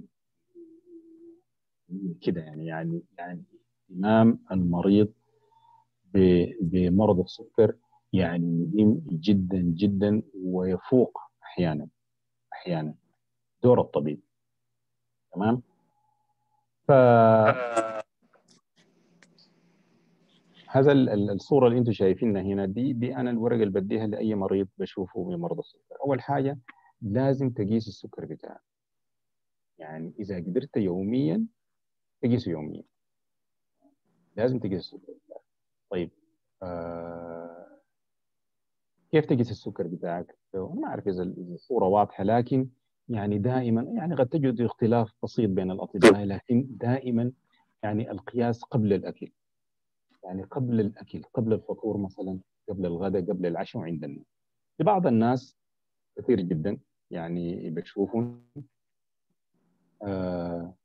من كده يعني يعني يعني اهتمام المريض ب- بمرض السكر يعني مهم جدا جدا، ويفوق أحيانا أحيانا دور الطبيب. تمام. فهذا ال- ال- الصورة اللي أنتم شايفينها هنا دي دي أنا الورقة اللي بديها لأي مريض بشوفه بمرض السكر. أول حاجة لازم تقيس السكر بتاعك. يعني إذا قدرت يوميا تقيسه يوميا، لازم تقيس السكر بتاعك. طيب آه كيف تقيس السكر بتاعك؟ ما أعرف إذا إذا الصورة واضحة، لكن يعني دائما يعني قد تجد اختلاف بسيط بين الأطباء، لكن دائما يعني القياس قبل الأكل. يعني قبل الأكل، قبل الفطور مثلا، قبل الغداء، قبل العشاء، وعند النوم. لبعض الناس كثير جدا يعني بشوفهم آه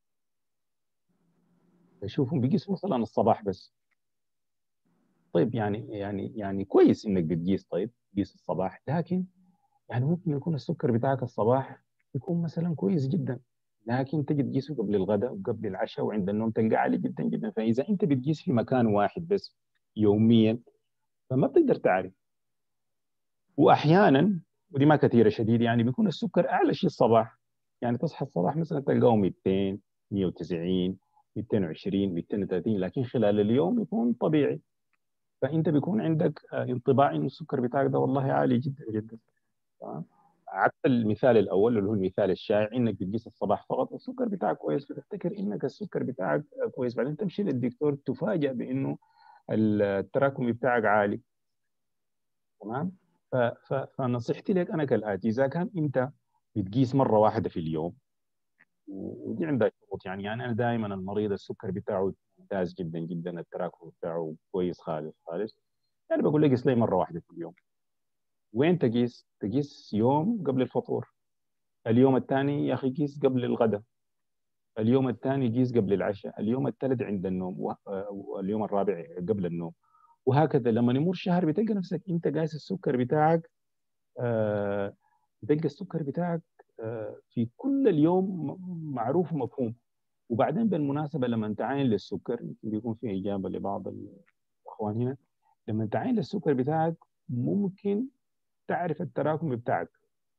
بشوفهم بيقيسوا مثلا الصباح بس. طيب يعني يعني يعني كويس انك بتقيس، طيب تقيس الصباح، لكن يعني ممكن يكون السكر بتاعك الصباح يكون مثلا كويس جدا، لكن تجي تقيسه قبل الغداء وقبل العشاء وعند النوم تلقى عالي جدا جدا. فاذا انت بتقيس في مكان واحد بس يوميا فما بتقدر تعرف. واحيانا ودي ما كثيره شديد يعني بيكون السكر اعلى شيء الصباح. يعني تصحى الصباح مثلا تلقاه مئتين، مية وتسعين، مئتين وعشرين، مئتين وثلاثين، لكن خلال اليوم يكون طبيعي. فانت بيكون عندك آه، انطباع انه السكر بتاعك ده والله عالي جدا جدا. تمام. عكس المثال الاول اللي هو المثال الشائع انك بتقيس الصباح فقط السكر بتاعك كويس، فتفتكر انك السكر بتاعك كويس، بعدين تمشي للدكتور تفاجأ بانه التراكمي بتاعك عالي. تمام. ف- ف- فنصيحتي لك انا كالاتي: اذا كان انت بتقيس مره واحده في اليوم، و- ودي عندها شروط. يعني, يعني انا دائما المريض السكر بتاعه ممتاز جدا جدا، التراكم بتاعه كويس خالص خالص، يعني بقول لك قيس لي مره واحده في اليوم. وين تقيس؟ تقيس يوم قبل الفطور، اليوم الثاني يا اخي قيس قبل الغداء، اليوم الثاني قيس قبل العشاء، اليوم الثالث عند النوم، و- واليوم الرابع قبل النوم، وهكذا. لما يمر شهر بتلقى نفسك انت قايس السكر بتاعك آه تلقى السكر بتاعك آه في كل اليوم م- معروف ومفهوم. وبعدين بالمناسبة لما تعاين للسكر، يمكن بيكون في إجابة لبعض الإخوان هنا، لما تعاين للسكر بتاعك ممكن تعرف التراكم بتاعك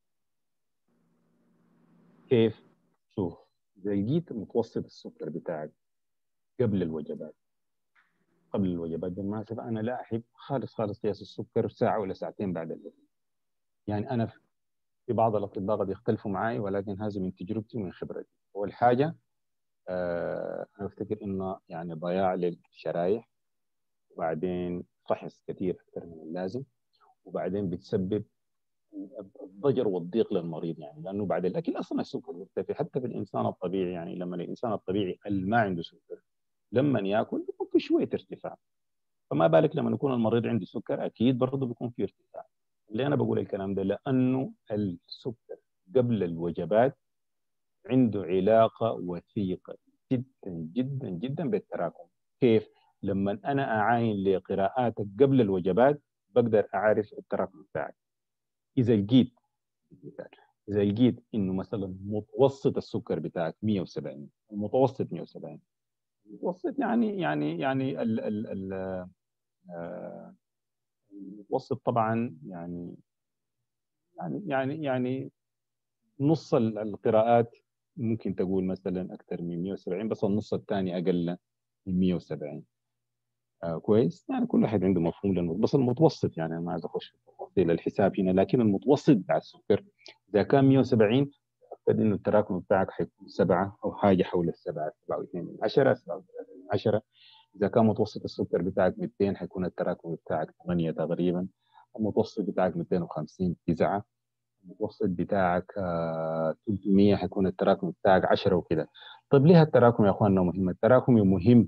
كيف. شوف، إذا لقيت متوسط السكر بتاعك قبل الوجبات، قبل الوجبات بالمناسبة أنا لا أحب خالص خالص قياس السكر ساعة ولا ساعتين بعد الوجبة. يعني أنا في بعض الأطباء قد يختلفوا معي، ولكن هذا من تجربتي ومن خبرتي. أول حاجة آه أنا أفتكر إنه يعني ضياع للشرايح، وبعدين فحص كثير أكثر من اللازم، وبعدين بتسبب الضجر والضيق للمريض. يعني لأنه بعد الأكل أصلا السكر يرتفع حتى في الإنسان الطبيعي. يعني لما الإنسان الطبيعي اللي ما عنده سكر لما ياكل بيكون في شوية ارتفاع، فما بالك لما يكون المريض عنده سكر أكيد برضه بيكون في ارتفاع. اللي أنا بقول الكلام ده لأنه السكر قبل الوجبات عنده علاقة وثيقة جدا جدا جدا بالتراكم. كيف؟ لما أنا أعاين لقراءاتك قبل الوجبات بقدر أعرف التراكم بتاعك. إذا لقيت إذا لقيت إنه مثلا متوسط السكر بتاعك مية وسبعين، المتوسط مية وسبعين، المتوسط يعني يعني يعني ال ال ال آه، المتوسط طبعا يعني يعني يعني يعني نص ال- القراءات ممكن تقول مثلا أكثر من مية وسبعين، بس النص الثاني أقل من مية وسبعين. آه كويس. يعني كل واحد عنده مفهوم للنص، بس المتوسط يعني أنا ما عايز أخش في تفاصيل الحساب هنا، لكن المتوسط بتاع السكر إذا كان مية وسبعين أعتقد إنه التراكم بتاعك حيكون سبعة أو حاجة حول السبعة، سبعة واثنين من عشرة، سبعة وثلاثة من عشرة. إذا كان متوسط السكر بتاعك مئتين حيكون التراكم بتاعك ثمانية تقريبا. المتوسط بتاعك مئتين وخمسين تسعة. المتوسط بتاعك آه ثلاثمية حيكون التراكم بتاعك عشرة وكده. طيب ليه التراكم يا اخواننا مهم؟ التراكم مهم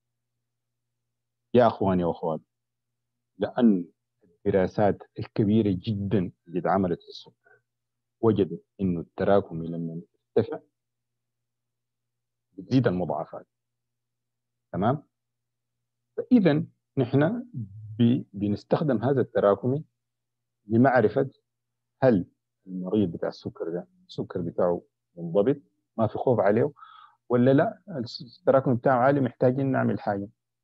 يا اخواني واخواتي لان الدراسات الكبيره جدا اللي اتعملت في السكر وجدوا انه التراكمي لما يرتفع بتزيد المضاعفات. تمام. فاذا نحن ب- بنستخدم هذا التراكمي لمعرفه هل المريض بتاع السكر ده السكر بتاعه منضبط، ما في خوف عليه، ولا لا التراكم بتاعه عالي محتاجين نعمل حاجه.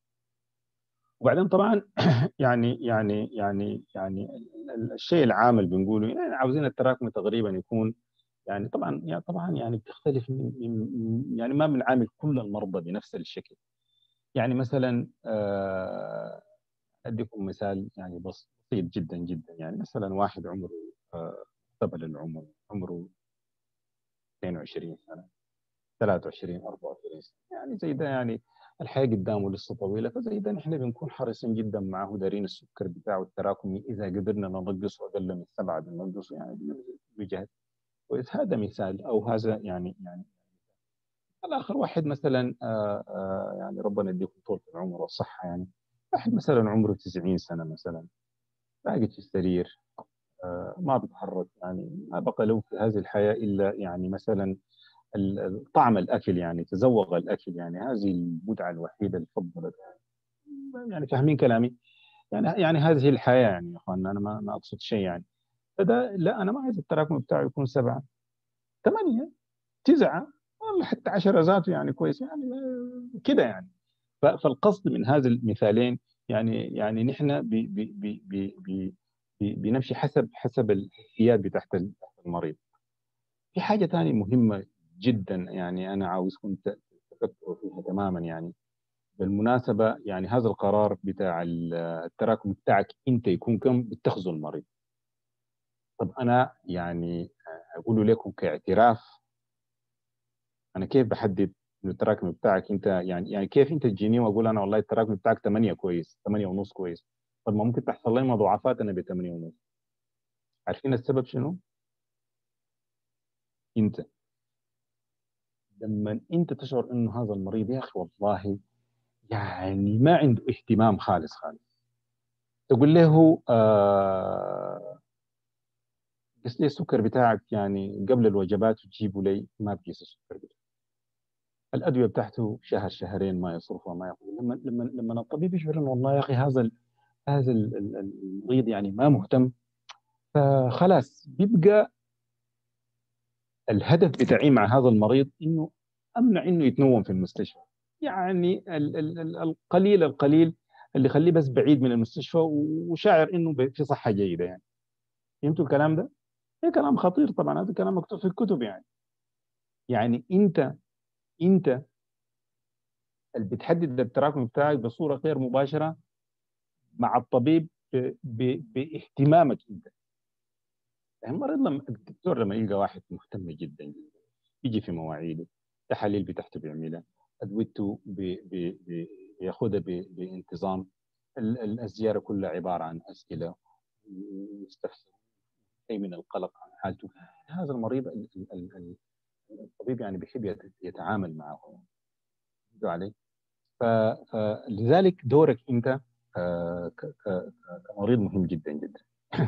وبعدين طبعا يعني يعني يعني يعني الشيء العام اللي بنقوله يعني عاوزين التراكم تقريبا يكون يعني طبعا يعني طبعا يعني بتختلف من من- يعني ما بنعامل كل المرضى بنفس الشكل. يعني مثلا آه، اديكم مثال يعني بس- بسيط جدا جدا. يعني مثلا واحد عمره آه، قبل العمر عمره اثنين وعشرين سنه، ثلاثة وعشرين أربعة وعشرين سنه، يعني زي ده يعني الحياه قدامه لسه طويله. فزي ده نحن بنكون حريصين جدا معه دارين السكر بتاعه التراكمي اذا قدرنا ننقصه اقل من سبعه بننقصه يعني بجهد. كويس. هذا مثال او هذا يعني يعني الاخر واحد مثلا آه آه يعني ربنا يديكم طول العمر والصحه. يعني واحد مثلا عمره تسعين سنه مثلا قاعد في السرير آه ما بيتحرك، يعني ما بقى له في هذه الحياه الا يعني مثلا ال- ال- طعم الاكل، يعني تذوق الاكل، يعني هذه المتعه الوحيده اللي فضلت. يعني فاهمين كلامي؟ يعني يعني هذه الحياه يعني يا اخواننا، انا ما ما اقصد شيء يعني. فده لا، انا ما عايز التراكم بتاعه يكون سبعه، ثمانيه، تسعه، والله حتى عشرة ذاته يعني كويس يعني ما- كده يعني. ف- فالقصد من هذه المثالين يعني يعني نحن بي بي بي بي بي بي بنمشي حسب حسب الحياد بتاعت ال- بتاعت المريض. في حاجه ثانيه مهمه جدا يعني انا عاوزكم ت- تفكروا فيها تماما. يعني بالمناسبه يعني هذا القرار بتاع ال- التراكم بتاعك انت يكون كم بتاخذه المريض. طب انا يعني اقول لكم كاعتراف، انا كيف بحدد إنه التراكم بتاعك انت يعني يعني كيف انت تجيني واقول انا والله التراكم بتاعك ثمانية كويس، ثمانية ونص كويس. طب ما ممكن تحصل لي مضاعفات انا ب ثمانية ونص. عارفين السبب شنو؟ انت لما انت تشعر انه هذا المريض يا اخي والله يعني ما عنده اهتمام خالص خالص، تقول له آه قس لي السكر بتاعك يعني قبل الوجبات وتجيبه لي، ما بقيس السكر بتاعك. الادويه بتاعته شهر شهرين ما يصرفها ما ياخذ. لما لما لما الطبيب يشعر انه والله يا اخي هذا ال- هذا ال- ال- المريض يعني ما مهتم، فخلاص بيبقى الهدف بتاعي مع هذا المريض انه امنع انه يتنوم في المستشفى. يعني ال ال ال القليل القليل اللي يخليه بس بعيد من المستشفى وشاعر انه ب- في صحه جيده يعني. فهمتوا الكلام ده؟ ده كلام خطير طبعا، هذا كلام مكتوب في الكتب يعني. يعني انت انت اللي بتحدد التراكم بتاعك بصوره غير مباشره مع الطبيب ب- ب- باهتمامك انت. يعني المريض لما الدكتور لما يلقى واحد مهتم جدا جدا يجي في مواعيده، تحاليل بتاعته بيعملها، ادويته بي بي بي بياخدها ب- بانتظام، ال- ال- الزياره كلها عباره عن اسئله، يستفسر اي من القلق عن حالته. هذا المريض ال- ال- ال- ال- الطبيب يعني بيحب يت- يتعامل معه. فهمتوا علي؟ ف- فلذلك دورك انت آه، ك- ك- كمريض مهم جدا جدا.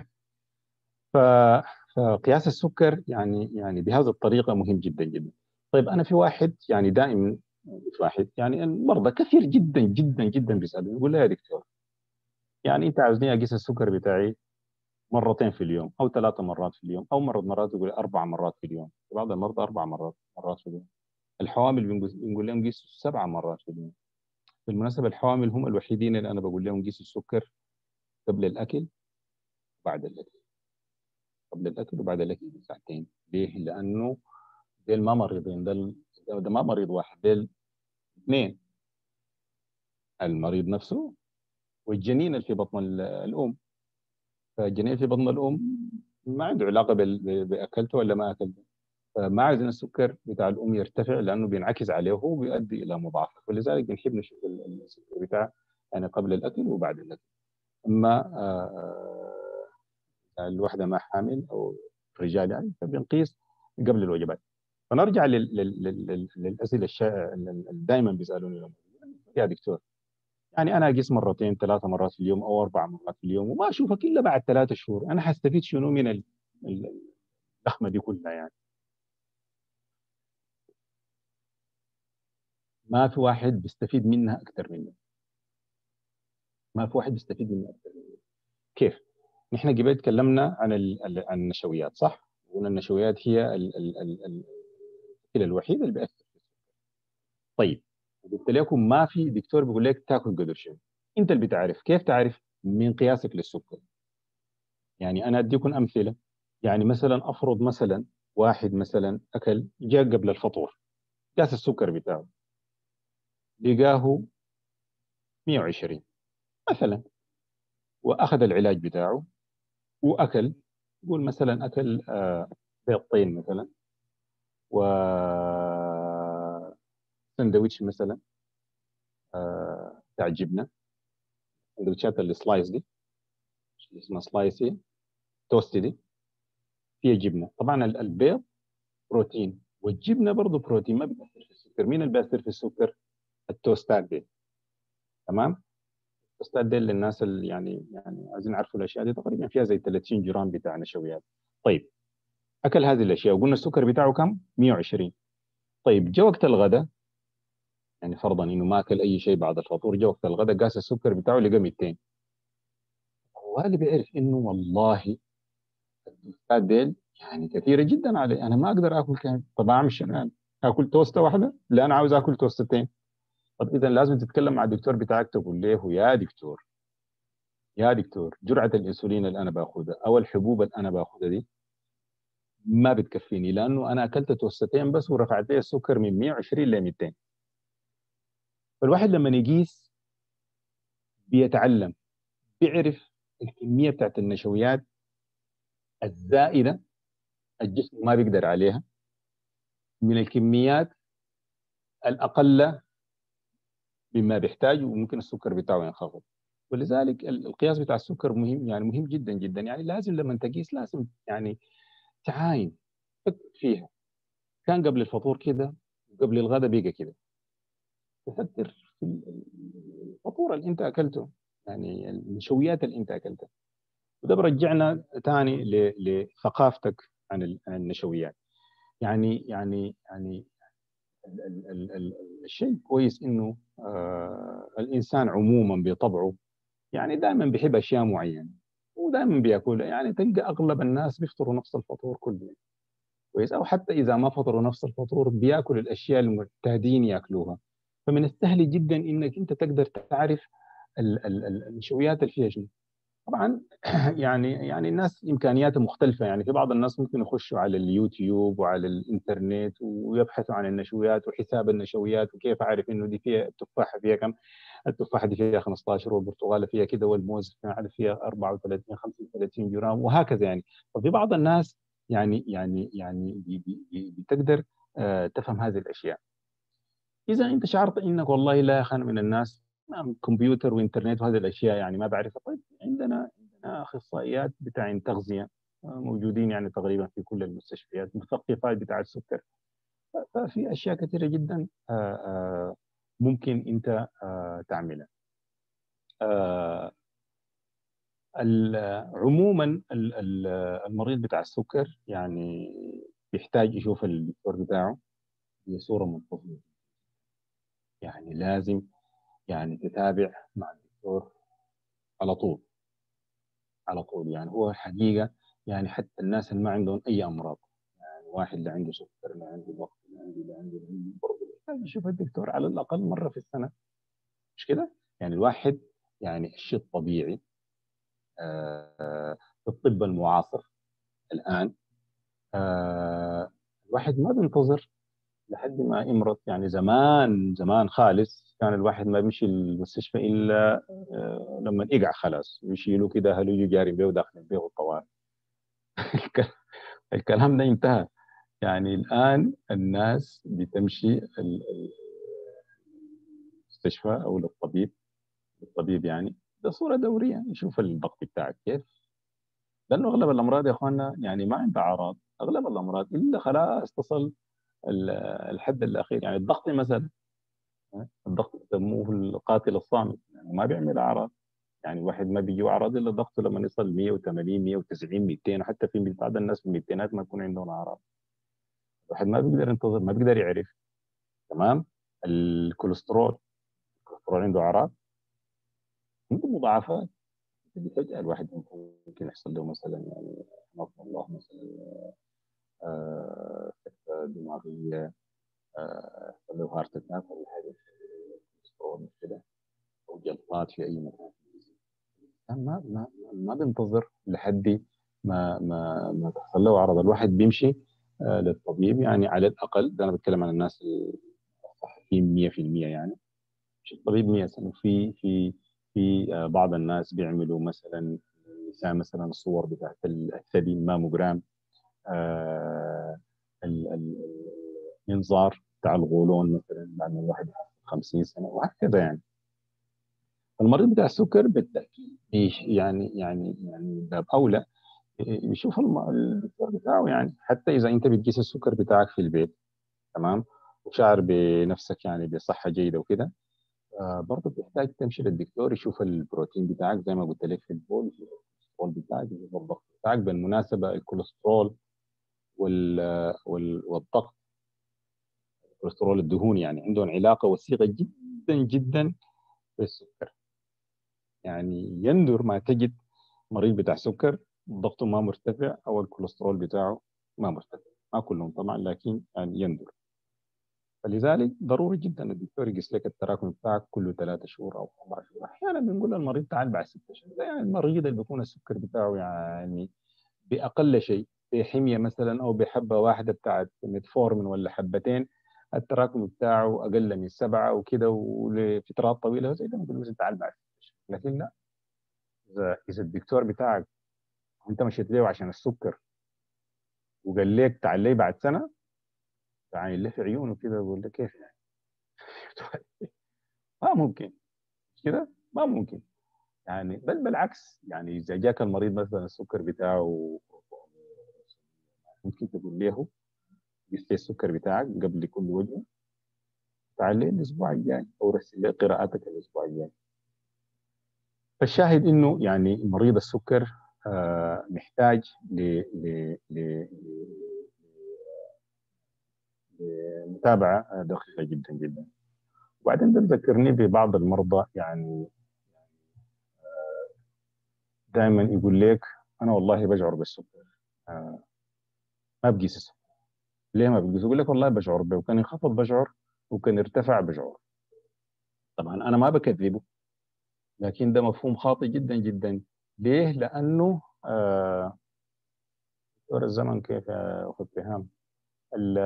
ف- فقياس السكر يعني يعني بهذه الطريقه مهم جدا جدا. طيب انا في واحد يعني دائما، مش واحد يعني المرضى كثير جدا جدا جدا بيسالوا يقول لي يا دكتور يعني انت عاوزني اقيس السكر بتاعي مرتين في اليوم او ثلاث مرات في اليوم او مرة مرات يقول اربع مرات في اليوم، بعض المرضى اربع مرات مرات في اليوم. الحوامل بنقول بنقول لهم قيسوا سبع مرات في اليوم. بالمناسبه الحوامل هم الوحيدين اللي انا بقول لهم قيسوا السكر قبل الاكل وبعد الاكل. قبل الاكل وبعد الاكل بساعتين. ليه؟ لانه ديل ما مريضين، ده ده ما مريض واحد، ديل اثنين، المريض نفسه والجنين اللي في بطن ال- الام. فالجنين في بطن الام ما عنده علاقه بال- باكلته ولا ما اكلته. فما عايزين السكر بتاع الام يرتفع لانه بينعكس عليه وهو بيؤدي الى مضاعفات، ولذلك بنحب نشوف ال- السكر بتاعه يعني قبل الاكل وبعد الاكل. اما آه، آه، الوحده ما حامل او الرجال يعني فبنقيس قبل الوجبات. فنرجع لل- لل- لل- للاسئله الشائعه اللي دائما بيسالوني لهم. يا دكتور يعني انا اقيس مرتين ثلاثه مرات في اليوم او اربع مرات في اليوم وما اشوفك الا بعد ثلاثة شهور، انا حستفيد شنو من ال- ال- اللخمه دي كلها يعني؟ ما في واحد بيستفيد منها اكثر منه. ما في واحد بيستفيد منها اكثر منه. كيف؟ نحن قبل تكلمنا عن ال- ال- عن النشويات صح؟ وقلنا النشويات هي ال- ال- ال- ال- الوسيله الوحيده اللي بيأثر. طيب قلت لكم ما في دكتور بيقول لك تاكل قدر شيء. انت اللي بتعرف. كيف تعرف؟ من قياسك للسكر. يعني انا اديكم امثله. يعني مثلا افرض مثلا واحد مثلا اكل جاء قبل الفطور، قاس السكر بتاعه لقاه مية وعشرين مثلا، واخذ العلاج بتاعه واكل، قول مثلا اكل آه، بيضتين مثلا وسندويتش مثلا آه، بتاع جبنه، سندوتشات السلايس دي اللي اسمها سلايس هي توست دي فيها جبنه. طبعا ال- البيض بروتين والجبنه برضه بروتين ما بيأثر في السكر. مين اللي بيأثر في السكر؟ التوستات دي. تمام. التوستات دي للناس اللي يعني يعني عايزين يعرفوا الاشياء دي تقريبا فيها زي ثلاثين جرام بتاع نشويات. طيب اكل هذه الاشياء وقلنا السكر بتاعه كم؟ مية وعشرين. طيب جاء وقت الغداء، يعني فرضا انه ما اكل اي شيء بعد الفطور، جاء وقت الغداء قاس السكر بتاعه لقى مئتين. هو اللي بيعرف انه والله الدوستات ديل يعني كثيره جدا علي، انا ما اقدر اكل كامل. طب اعمل شنو يعني؟ اكل توسته واحده؟ لا انا عاوز اكل توستتين. طب اذا لازم تتكلم مع الدكتور بتاعك تقول له يا دكتور يا دكتور جرعه الانسولين اللي انا باخذها او الحبوب اللي انا باخذها دي ما بتكفيني، لانه انا اكلت توستتين بس ورفعت لي السكر من مية وعشرين ل مئتين. فالواحد لما يقيس بيتعلم، بيعرف الكميه بتاعت النشويات الزائده الجسم ما بيقدر عليها من الكميات الاقل مما بيحتاج، وممكن السكر بتاعه ينخفض. ولذلك ال- القياس بتاع السكر مهم، يعني مهم جدا جدا. يعني لازم لما تقيس لازم يعني تعاين، فكر فيها. كان قبل الفطور كده وقبل الغداء بيجي كده، تفكر في ال- الفطور اللي انت اكلته، يعني النشويات اللي انت اكلتها. وده برجعنا ثاني لثقافتك عن ال- عن النشويات. يعني يعني يعني ال- ال- ال- ال- الشيء كويس انه آه الانسان عموما بطبعه يعني دائما بيحب اشياء معينه. ودائما بياكلها. يعني تلقى اغلب الناس بيفطروا نفس الفطور كل يوم كويس، او حتى اذا ما فطروا نفس الفطور بياكلوا الاشياء المعتادين ياكلوها. فمن السهل جدا انك انت تقدر تعرف ال- ال- ال- النشويات اللي فيها شنو. طبعا يعني يعني الناس امكانياتها مختلفه. يعني في بعض الناس ممكن يخشوا على اليوتيوب وعلى الانترنت ويبحثوا عن النشويات وحساب النشويات وكيف اعرف انه دي فيها التفاحه فيها كم. التفاحه دي فيها خمستاشر والبرتقاله فيها كده والموز عارف فيها أربعة وثلاثين خمسة وثلاثين جرام وهكذا يعني. ففي بعض الناس يعني يعني يعني بي- بي- بي- بتقدر آه، تفهم هذه الاشياء. اذا انت شعرت انك والله لا يا اخي أنا من الناس نعم، كمبيوتر وانترنت وهذه الاشياء يعني ما بعرفها، طيب عندنا عندنا اخصائيات بتاع تغذيه آه، موجودين يعني تقريبا في كل المستشفيات، مثقفات بتاع السكر. ففي اشياء كثيره جدا آه، آه، ممكن انت آه، تعملها. آه، ال- عموما ال- ال- المريض بتاع السكر يعني بيحتاج يشوف الدكتور بتاعه بصوره منتظمه. يعني لازم يعني تتابع مع الدكتور على طول على طول. يعني هو حقيقة يعني حتى الناس اللي ما عندهم أي أمراض، يعني واحد اللي عنده سكر اللي عنده ضغط اللي عنده اللي عنده اللي عنده برضه يحتاج يشوف الدكتور على الأقل مرة في السنة. مش كده؟ يعني الواحد يعني الشيء الطبيعي آه، في الطب المعاصر الآن آه، الواحد ما بينتظر لحد ما يمرض. يعني زمان زمان خالص كان الواحد ما بيمشي المستشفى إلا آه، لما يقع خلاص يشيلوا كده هل يجوا جاري بيه وداخل بيه الطوارئ. الكلام ده انتهى. يعني الآن الناس بتمشي ال- ال- المستشفى أو للطبيب للطبيب يعني بصورة دورية يشوف الضغط بتاعك كيف. لأنه أغلب الأمراض يا أخوانا يعني ما عندها أعراض. أغلب الأمراض إلا خلاص تصل ال- الحد الأخير. يعني الضغط مثلا الضغط يسموه القاتل الصامت، يعني ما بيعمل أعراض. يعني الواحد ما بيجي أعراض إلا ضغطه لما يصل مية وثمانين مية وتسعين مئتين، وحتى في بعض الناس في المئتينات ما يكون عندهم أعراض. الواحد ما بيقدر ينتظر ما بيقدر يعرف. تمام. الكوليسترول الكوليسترول عنده اعراض عنده مضاعفات. تجي فجاه الواحد ممكن يحصل له مثلا يعني نظر الله مثلا آه، سكتة دماغيه آه، يحصل له هارت اتاك ولا حاجه. الكوليسترول مش كده او جلطات في اي مكان في الجسم. ما ما ما بينتظر لحد ما ما ما تحصل له عرض. الواحد بيمشي آه، للطبيب يعني على الاقل. ده انا بتكلم عن الناس الصحيين مية في المية يعني مش الطبيب مية سنة. في في في آه، بعض الناس بيعملوا مثلا مثال مثلا الصور بتاعت الثدي الماموجرام آه ال- ال- المنظار بتاع الغولون مثلا بعد ما الواحد يحصل خمسين سنة وهكذا يعني. المريض بتاع السكر بالتأكيد بيش- يعني يعني يعني باب أولى يشوف الم- الدكتور بتاعه. يعني حتى إذا أنت بتقيس السكر بتاعك في البيت تمام وشعر بنفسك يعني بصحة جيدة وكده آه برضه بتحتاج تمشي للدكتور يشوف البروتين بتاعك زي ما قلت لك في البول يشوف الكوليسترول بتاعك يشوف الضغط بتاعك. بالمناسبة الكوليسترول وال وال والضغط الكوليسترول الدهوني يعني عندهم علاقة وثيقة جدا جدا بالسكر. يعني يندر ما تجد مريض بتاع سكر ضغطه ما مرتفع أو الكوليسترول بتاعه ما مرتفع. ما كلهم طبعا لكن يعني يندر. فلذلك ضروري جدا الدكتور يقيس لك التراكم بتاعك كل ثلاثة شهور او اربع شهور. احيانا بنقول للمريض تعال بعد ستة شهور. ده يعني المريض اللي بيكون السكر بتاعه يعني باقل شيء بحميه مثلا او بحبه واحده بتاعت ميتفورمين ولا حبتين التراكم بتاعه اقل من سبعه وكده ولفترات طويله زي ده نقول له تعال بعد ستة شهور. لكن لا، اذا اذا الدكتور بتاعك انت مشيت له عشان السكر وقال لك تعال لي بعد سنه تعال له في عيونه كده ويقول لك كيف يعني ما ممكن كده ما ممكن. يعني بل بالعكس يعني اذا جاك المريض مثلا السكر بتاعه ممكن تقول له قيس السكر بتاعك قبل كل وجبه تعال لي الاسبوع الجاي او رسل لي قراءاتك الاسبوع الجاي. فالشاهد انه يعني مريض السكر آه محتاج ل ل ل لمتابعه دقيقه جدا جدا. وبعدين ده ذكرني ببعض المرضى يعني دائما يقول لك انا والله بشعر بالسكر، آه ما بقيس السكر. ليه ما بقيس؟ يقول لك والله بشعر به، وكان ينخفض بشعر، وكان يرتفع بشعر. طبعا انا ما بكذبه، لكن ده مفهوم خاطئ جدا جدا. ليه؟ لانه آه دور الزمن كيف يا اخت بهام؟ ال-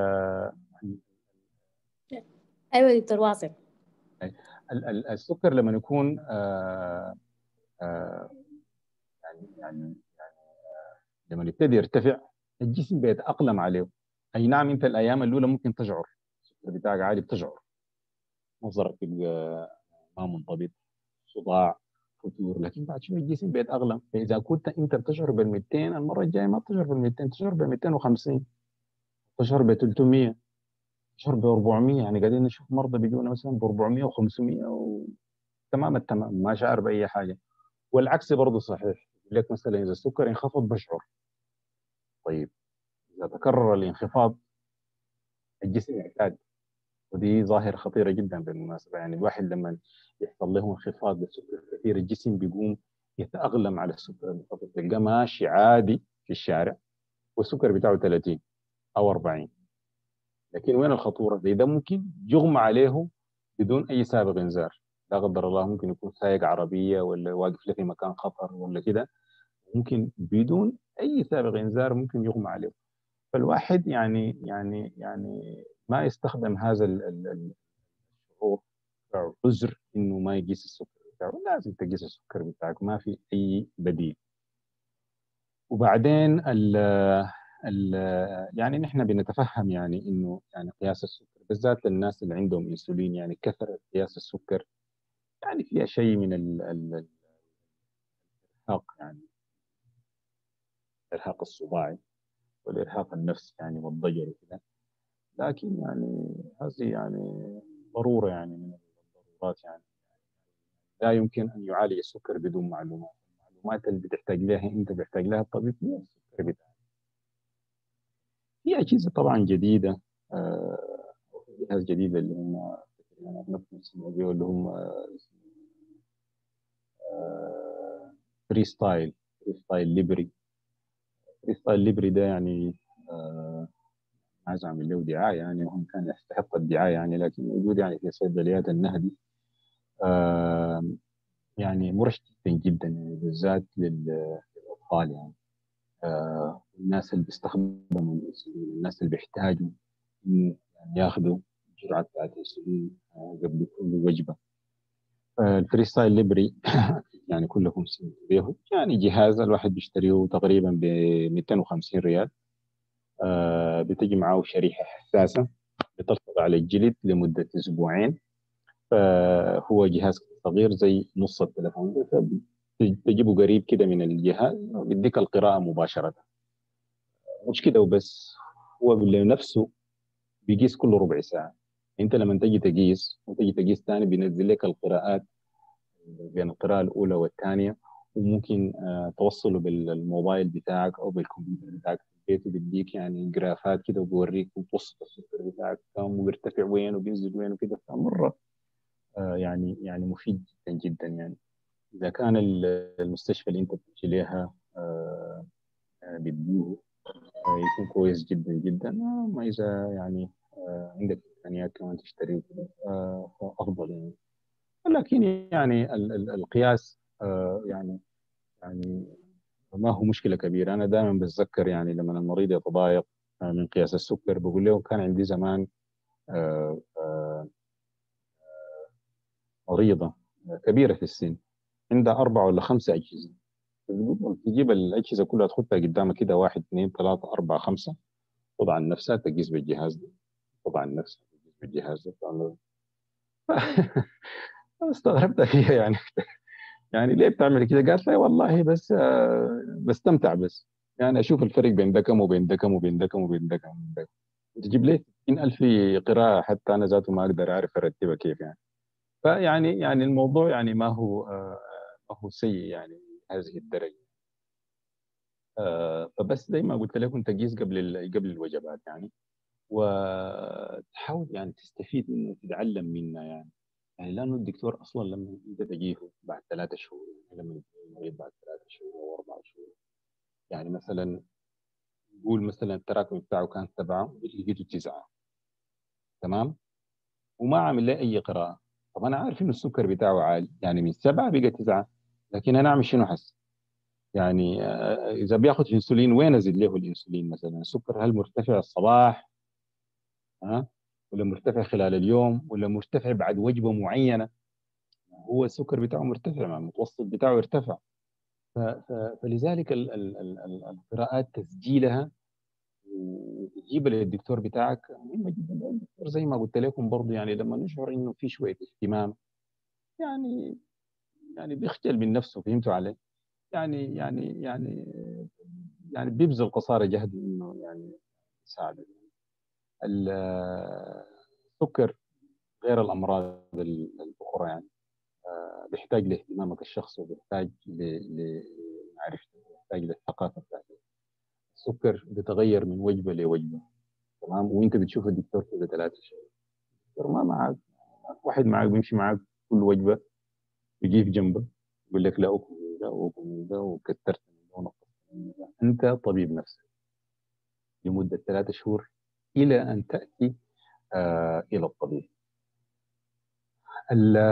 ايوه دكتور واصل. ال- ال- السكر لما يكون آه آه يعني يعني لما يبتدي يرتفع، الجسم بيتأقلم عليه. اي نعم، انت الايام الاولى ممكن تشعر السكر بتاعك عالي، بتشعر نظرك يبقى ما منضبط، صداع، فتور، لكن بعد شويه الجسم بيتأقلم. فاذا كنت انت بتشعر بال مئتين، المره الجايه ما تشعر بال مئتين، تشعر ب مئتين وخمسين، تشعر ب ثلاثمية، تشعر ب أربعمية. يعني قاعدين نشوف مرضى بيجونا مثلا ب أربعمية و500 وتمام التمام، ما شعر باي حاجه. والعكس برضه صحيح. يقول لك مثلا اذا السكر انخفض بشعر. طيب اذا تكرر الانخفاض الجسم يعتاد، ودي ظاهرة خطيرة جدا بالمناسبة. يعني الواحد لما يحصل له انخفاض بالسكر كثير، الجسم بيقوم يتأقلم على السكر المنخفض، تلقاه ماشي عادي في الشارع والسكر بتاعه ثلاثين أو أربعين. لكن وين الخطورة؟ زي ده ممكن يغمى عليه بدون أي سابق إنذار. لا قدر الله ممكن يكون سايق عربية ولا واقف له في مكان خطر ولا كده، ممكن بدون أي سابق إنذار ممكن يغمى عليه. فالواحد يعني يعني يعني ما يستخدم هذا ال- ال- الشعور عذر انه ما يقيس السكر بتاعه. لازم تقيس السكر بتاعك، ما في اي بديل. وبعدين ال ال يعني نحن بنتفهم يعني انه يعني قياس السكر بالذات للناس اللي عندهم انسولين، يعني كثره قياس السكر يعني فيها شيء من ال- ال- الارهاق، يعني الارهاق الصباعي والارهاق النفسي يعني والضجر وكذا. لكن يعني هذه يعني ضروره، يعني من الضرورات يعني. لا يمكن ان يعالج السكر بدون معلومات. المعلومات اللي بتحتاج لها انت بيحتاج لها الطبيب هي السكر بتاعك. في اجهزه طبعا جديده، آه، جهاز جديد اللي هم يعني نفس الموضوع اللي هم فري ستايل فري ستايل ليبري. فري ستايل ليبري ده يعني آه، عايز اعمل له دعايه، يعني وهم كان يستحق الدعايه يعني، لكن موجود يعني في صيدليات النهدي. آه، يعني مرشد جدا جدا يعني بالذات لل- للاطفال يعني. آه، الناس اللي بيستخدموا الانسولين، الناس اللي بيحتاجوا إنه يعني ياخذوا جرعه بتاعت الانسولين آه، قبل كل وجبه. آه، الفري ستايل ليبري يعني كلكم سمعتوا به. يعني جهاز الواحد بيشتريه تقريبا ب مئتين وخمسين ريال. آه، بتجي معه شريحه حساسه بتلصق على الجلد لمده اسبوعين. فهو جهاز صغير زي نص التليفون ده، تجيبه قريب كده من الجهاز بيديك القراءه مباشره. مش كده وبس، هو بنفسه بيقيس كل ربع ساعة. انت لما تجي تقيس وتجي تقيس ثاني بينزل لك القراءات بين القراءة الأولى والثانية. وممكن آه، توصله بالموبايل بتاعك أو بالكمبيوتر بتاعك في البيت، وبيديك يعني جرافات كده وبيوريك متوسط السكر بتاعك كم وبيرتفع وين وبينزل وين وكده. فمرة آه، يعني يعني مفيد جدا جدا يعني. إذا كان ال- المستشفى اللي أنت بتمشي لها آه، آه، بيديه آه، يكون كويس جدا جدا. آه، ما إذا يعني آه، عندك إمكانيات كمان تشتري وكده، آه، فأفضل يعني. لكن يعني ال- ال- القياس آه، يعني يعني ما هو مشكلة كبيرة. أنا دائما بتذكر يعني لما المريض يتضايق آه، من قياس السكر، بقول له كان عندي زمان آه، آه، مريضة كبيرة في السن، عندها أربعة ولا خمسة أجهزة. تجيب الأجهزة كلها تحطها قدامك كده، واحد اثنين ثلاثة أربعة خمسة، تضع نفسها تقيس بالجهاز ده، طبعا نفسها تقيس بالجهاز ده. فأنا استغربت فيها يعني. يعني ليه بتعمل كده؟ قالت لي والله بس آه، بستمتع بس، يعني اشوف الفرق بين ده كم وبين ده كم وبين ده كم وبين ده كم وبين ده كم. تجيب لي ستين ألف قراءة حتى أنا ذاته ما أقدر أعرف أرتبها كيف يعني. فيعني يعني الموضوع يعني ما هو آه، ما هو سيء يعني هذه الدرجة. آه، فبس زي ما قلت لكم تقيس قبل ال- قبل الوجبات يعني. وتحاول يعني تستفيد منه وتتعلم منه يعني. يعني لانه الدكتور اصلا لما انت تجيه بعد ثلاثة شهور، يعني لما المريض بعد ثلاثة شهور او اربع شهور. يعني مثلا نقول مثلا التراكم بتاعه كان سبعه لقيته تسعه، تمام، وما عامل لي اي قراءه. طب انا عارف انه السكر بتاعه عالي، يعني من سبعه بقى تسعه، لكن انا اعمل شنو حس؟ يعني آه، اذا بياخذ انسولين وين ازيد له الانسولين؟ مثلا السكر هل مرتفع الصباح، ها، ولا مرتفع خلال اليوم، ولا مرتفع بعد وجبه معينه؟ هو السكر بتاعه مرتفع، مع المتوسط بتاعه ارتفع. ف- ف- فلذلك ال- ال- ال- ال- القراءات تسجيلها وتجيبها للدكتور بتاعك مهمه جدا. لأن الدكتور زي ما قلت لكم برضه، يعني لما نشعر انه في شويه اهتمام، يعني يعني بيخجل من نفسه، فهمتوا علي؟ يعني يعني يعني يعني بيبذل قصارى جهد انه يعني يساعده. ال- السكر غير الامراض الاخرى يعني بيحتاج لاهتمامك الشخصي، وبيحتاج ل- لمعرفته، وبيحتاج للثقافه بتاعته. السكر بيتغير من وجبه لوجبه، تمام، وانت بتشوف الدكتور كل ثلاثة شهور. الدكتور ما معك، واحد معك بيمشي معك كل وجبه، يجيك جنبك يقول لك لا اكل من ده واكل من ده وكثرت من ده ونقصت من ده. انت طبيب نفسك لمده ثلاثة شهور الى ان تاتي آه الى الطبيب. ال-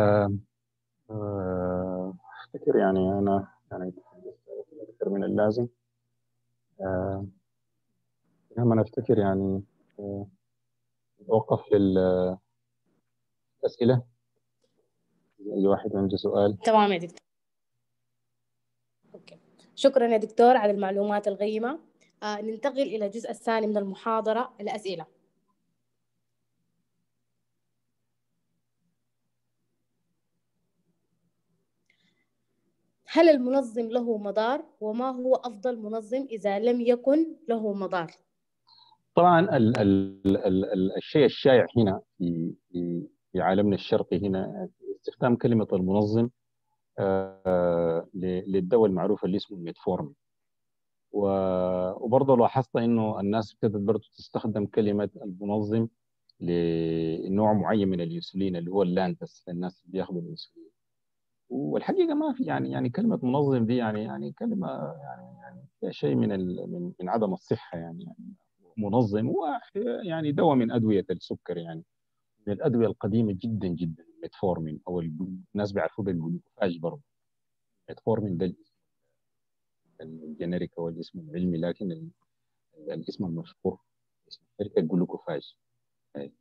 آه، افتكر يعني انا يعني اكثر من اللازم. آه، لما افتكر يعني آه، اوقف للاسئله، اي واحد عنده سؤال. تمام يا دكتور. أوكي. شكرا يا دكتور على المعلومات القيمة. آه ننتقل إلى الجزء الثاني من المحاضرة، الأسئلة. هل المنظم له مضار؟ وما هو أفضل منظم إذا لم يكن له مضار؟ طبعا ال ال ال ال الشيء الشائع هنا في في في عالمنا الشرقي هنا استخدام كلمه المنظم آه، ل- للدواء المعروف اللي اسمه الميتفورمين. و- وبرضه لاحظت انه الناس ابتدت برضه تستخدم كلمه المنظم لنوع معين من الانسولين اللي هو اللانتس للناس اللي بياخذوا الانسولين. والحقيقه ما في يعني يعني كلمه منظم دي يعني يعني كلمه يعني يعني فيها شيء من ال- من من عدم الصحه يعني. يعني منظم هو يعني دواء من ادويه السكر، يعني من الادويه القديمه جدا جدا، الميتفورمين او الب- الناس بيعرفوه بالجلوكوفاج برضه. الميتفورمين ده الجينيريك هو الاسم العلمي، لكن ال- الاسم المشهور اسم الشركه جلوكوفاج. أي.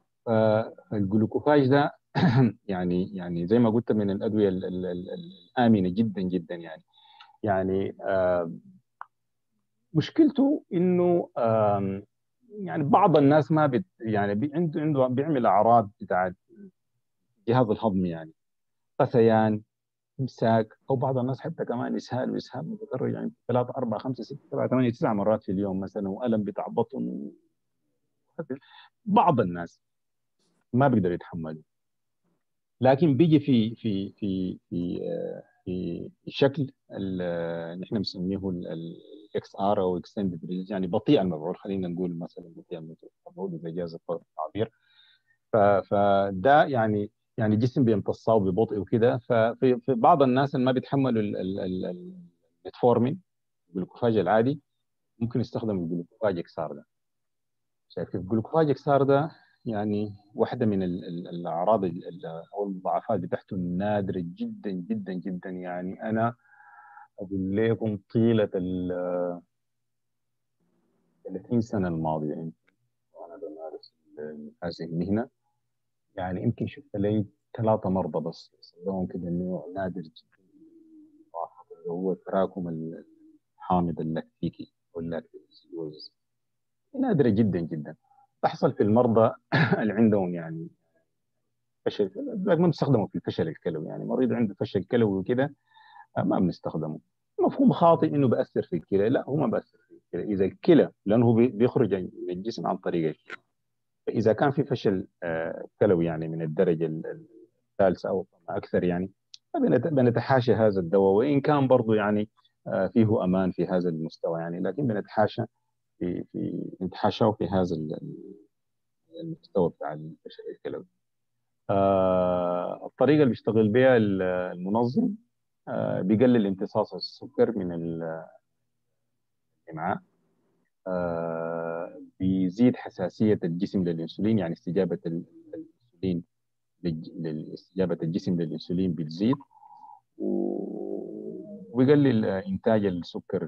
فالجلوكوفاج ده يعني يعني زي ما قلت من الادويه ال- ال- ال- الامنه جدا جدا يعني. يعني آه، مشكلته انه آم، يعني بعض الناس ما بت يعني بي- عنده عنده بيعمل اعراض بتاعت الجهاز الهضمي، يعني غثيان، امساك، او بعض الناس حتى كمان اسهال، واسهال متكرر يعني ثلاثة أربعة خمسة ستة سبعة ثمانية تسع مرات في اليوم مثلا، والم بتاع بطن. بعض الناس ما بيقدر يتحملوا، لكن بيجي في في في في آه، في شكل ال- نحن بنسميه الاكس ار او اكستندد ريليز، يعني بطيء المفعول، خلينا نقول مثلا بطيء المفعول اذا جاز التعبير. ف- فده يعني يعني الجسم بيمتصه ببطء وكده. ففي في بعض الناس اللي ما بيتحملوا ال- ال- ال- الميتفورمين الجلوكوفاج العادي ممكن يستخدم الجلوكوفاج اكسار ده. شايف الجلوكوفاج اكسار ده يعني واحده من ال- ال- الاعراض ال- ال- او المضاعفات بتاعته النادره جدا جدا جدا. يعني انا اقول لكم طيله ال ثلاثين سنه الماضيه يعني وانا بمارس ال- هذه المهنه، يعني يمكن شفت لي ثلاثه مرضى بس لهم كده نوع نادر جدا من المضاعفات، اللي هو تراكم الحامض اللاكتيكي او اللاكتوز. نادره جدا جدا. تحصل في المرضى اللي عندهم يعني فشل، ما بنستخدمه في الفشل الكلوي. يعني مريض عنده فشل كلوي وكده ما بنستخدمه. مفهوم خاطئ انه بأثر في الكلى، لا هو ما بأثر في الكلى. اذا الكلى لانه بي- بيخرج من الجسم عن طريق الكلى، فاذا كان في فشل آه، كلوي يعني من الدرجه ال- الثالثه او ما اكثر يعني، فبنت- بنتحاشى هذا الدواء، وان كان برضه يعني آه، فيه امان في هذا المستوى يعني، لكن بنتحاشى في في نتحاشاه في هذا ال- المستوى بتاع الفشل الكلوي. آه، الطريقه اللي بيشتغل بها ال- المنظم بيقلل امتصاص السكر من الامعاء، بيزيد حساسيه الجسم للانسولين، يعني استجابه الانسولين لاستجابه الجسم للانسولين بتزيد، وبيقلل انتاج السكر.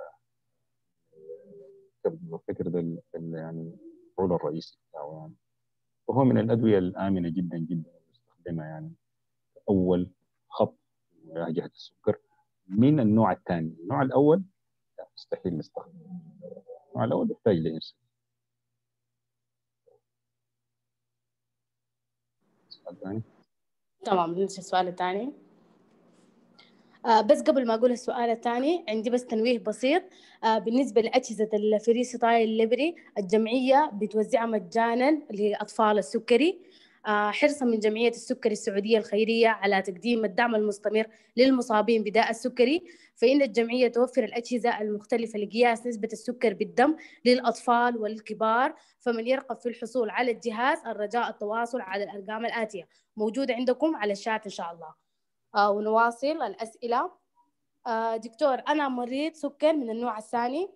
بفتكر ده يعني الرول الرئيسي بتاعه يعني. وهو من الادويه الامنه جدا جدا نستخدمها يعني اول خط مواجهه السكر من النوع الثاني. النوع الاول لا مستحيل نستخدمه، النوع الاول بيحتاج لانسولين. سؤال ثاني؟ تمام، نمشي السؤال الثاني. آه بس قبل ما أقول السؤال الثاني عندي بس تنويه بسيط. آه بالنسبة لأجهزة الفريستايل الليبري، الجمعية بتوزعها مجانا لأطفال السكري، آه حرصا من جمعية السكري السعودية الخيرية على تقديم الدعم المستمر للمصابين بداء السكري. فإن الجمعية توفر الأجهزة المختلفة لقياس نسبة السكر بالدم للأطفال والكبار. فمن يرغب في الحصول على الجهاز الرجاء التواصل على الأرقام الآتية موجودة عندكم على الشات إن شاء الله. آه ونواصل الأسئلة. آه دكتور، أنا مريض سكر من النوع الثاني.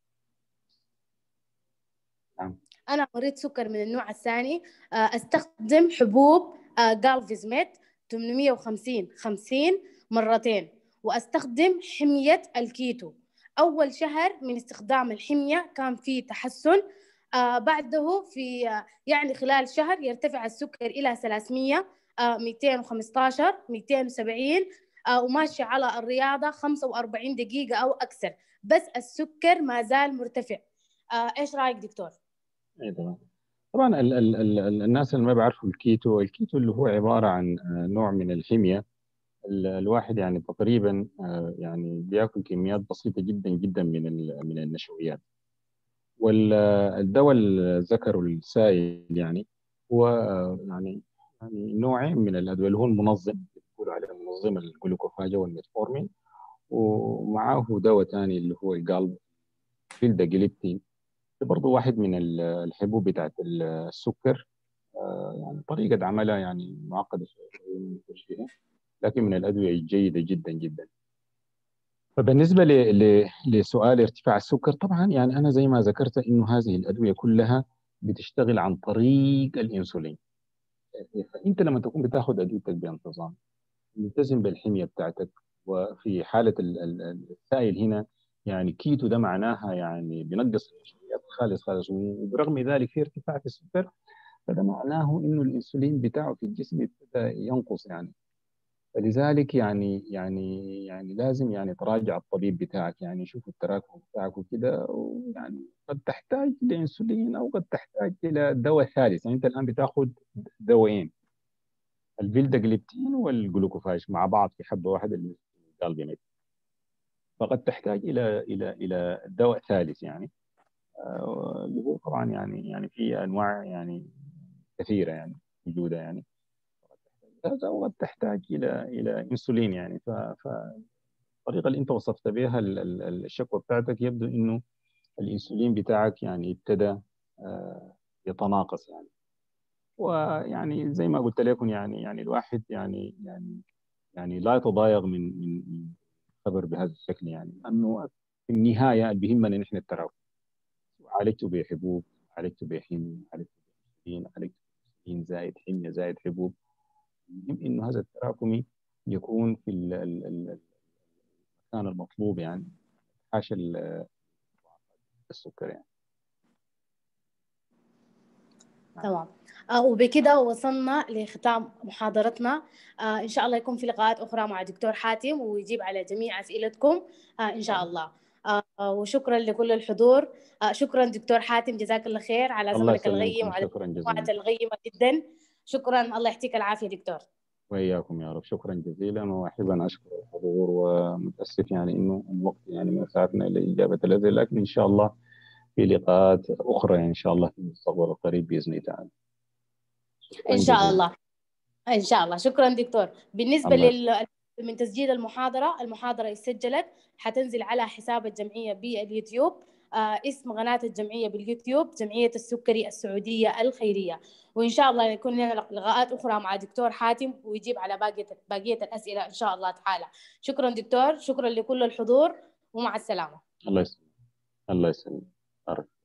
نعم. أنا مريض سكر من النوع الثاني. آه أستخدم حبوب آه جالفيزميت ثمانمئة وخمسين خمسين مرتين، وأستخدم حمية الكيتو. أول شهر من استخدام الحمية كان في تحسن، آه بعده في آه يعني خلال شهر يرتفع السكر إلى ثلاثمئة، آه مئتين وخمسة عشر، مئتين وسبعين، آه وماشي على الرياضة خمسة وأربعين دقيقة أو أكثر، بس السكر ما زال مرتفع. آه إيش رأيك دكتور؟ اي طبعا. طبعا ال ال ال الناس اللي ما بيعرفوا الكيتو، الكيتو اللي هو عباره عن نوع من الحميه. الواحد يعني تقريبا يعني بياكل كميات بسيطه جدا جدا من من النشويات. والدواء اللي ذكره السائل يعني هو يعني يعني نوعين من الادويه، اللي هو المنظم بيقولوا عليه منظم الجلوكوفاجا والميتفورمين، ومعاه دواء ثاني اللي هو القلب فيلداجليبتين، برضه واحد من الحبوب بتاعت السكر. يعني طريقة عملها يعني معقدة شوية، لكن من الأدوية الجيدة جدا جدا. فبالنسبة ل... ل... لسؤال ارتفاع السكر، طبعا يعني أنا زي ما ذكرت إنه هذه الأدوية كلها بتشتغل عن طريق الإنسولين. فأنت لما تكون بتاخذ أدويتك بانتظام، ملتزم بالحمية بتاعتك، وفي حالة السائل هنا يعني كيتو، ده معناها يعني بنقص النشويات خالص خالص، وبرغم ذلك في ارتفاع في السكر، فده معناه انه الانسولين بتاعه في الجسم ابتدى ينقص يعني. فلذلك يعني يعني يعني لازم يعني تراجع الطبيب بتاعك، يعني يشوف التراكم بتاعك وكده، ويعني قد تحتاج لانسولين او قد تحتاج الى دواء ثالث. يعني انت الان بتاخذ دوايين، الفيلداجليبتين والجلوكوفاج مع بعض في حبه واحده، الجالبينيت. فقد تحتاج الى الى الى دواء ثالث يعني، اللي هو طبعا يعني يعني في انواع يعني كثيره يعني موجوده يعني، وقد تحتاج الى الى انسولين يعني. فالطريقه اللي انت وصفت بها الشكوى بتاعتك يبدو انه الانسولين بتاعك يعني ابتدى يتناقص يعني. ويعني زي ما قلت لكم يعني يعني الواحد يعني يعني يعني لا يتضايق من من من خبر بهذا الشكل، يعني انه في النهايه اللي بيهمنا نحن التراكم. عالجته بحبوب، عالجته بحمية، عالجته بانسولين، عالجته بانسولين زائد حمية زائد حبوب، المهم انه هذا التراكمي يكون في المكان المطلوب يعني، حاشا السكر يعني. تمام. آه وبكده وصلنا لختام محاضرتنا. آه إن شاء الله يكون في لقاءات أخرى مع دكتور حاتم ويجيب على جميع أسئلتكم آه إن شاء الله. آه وشكرا لكل الحضور. آه شكرا دكتور حاتم، جزاك الله خير على الله زمنك الغيم يسلمكم، وعلى شكرا المعلومات جزيلا. الغيمة جدا. شكرا، الله يعطيك العافية دكتور. وإياكم يا رب، شكرا جزيلا. وأحب أشكر الحضور، ومتأسف يعني إنه الوقت يعني ما ساعدنا لإجابة الأسئلة، لكن إن شاء الله في لقاءات أخرى إن شاء الله في المستقبل القريب بإذن الله تعالى. إن شاء الله إن شاء الله. شكرا دكتور. بالنسبة لل من تسجيل المحاضرة، المحاضرة سجلت حتنزل على حساب الجمعية باليوتيوب. آه اسم قناة الجمعية باليوتيوب جمعية السكري السعودية الخيرية. وإن شاء الله يكون لنا لقاءات أخرى مع دكتور حاتم ويجيب على باقية باقية الأسئلة إن شاء الله تعالى. شكرا دكتور، شكرا لكل الحضور، ومع السلامة. الله يسلمك. الله يسلمك.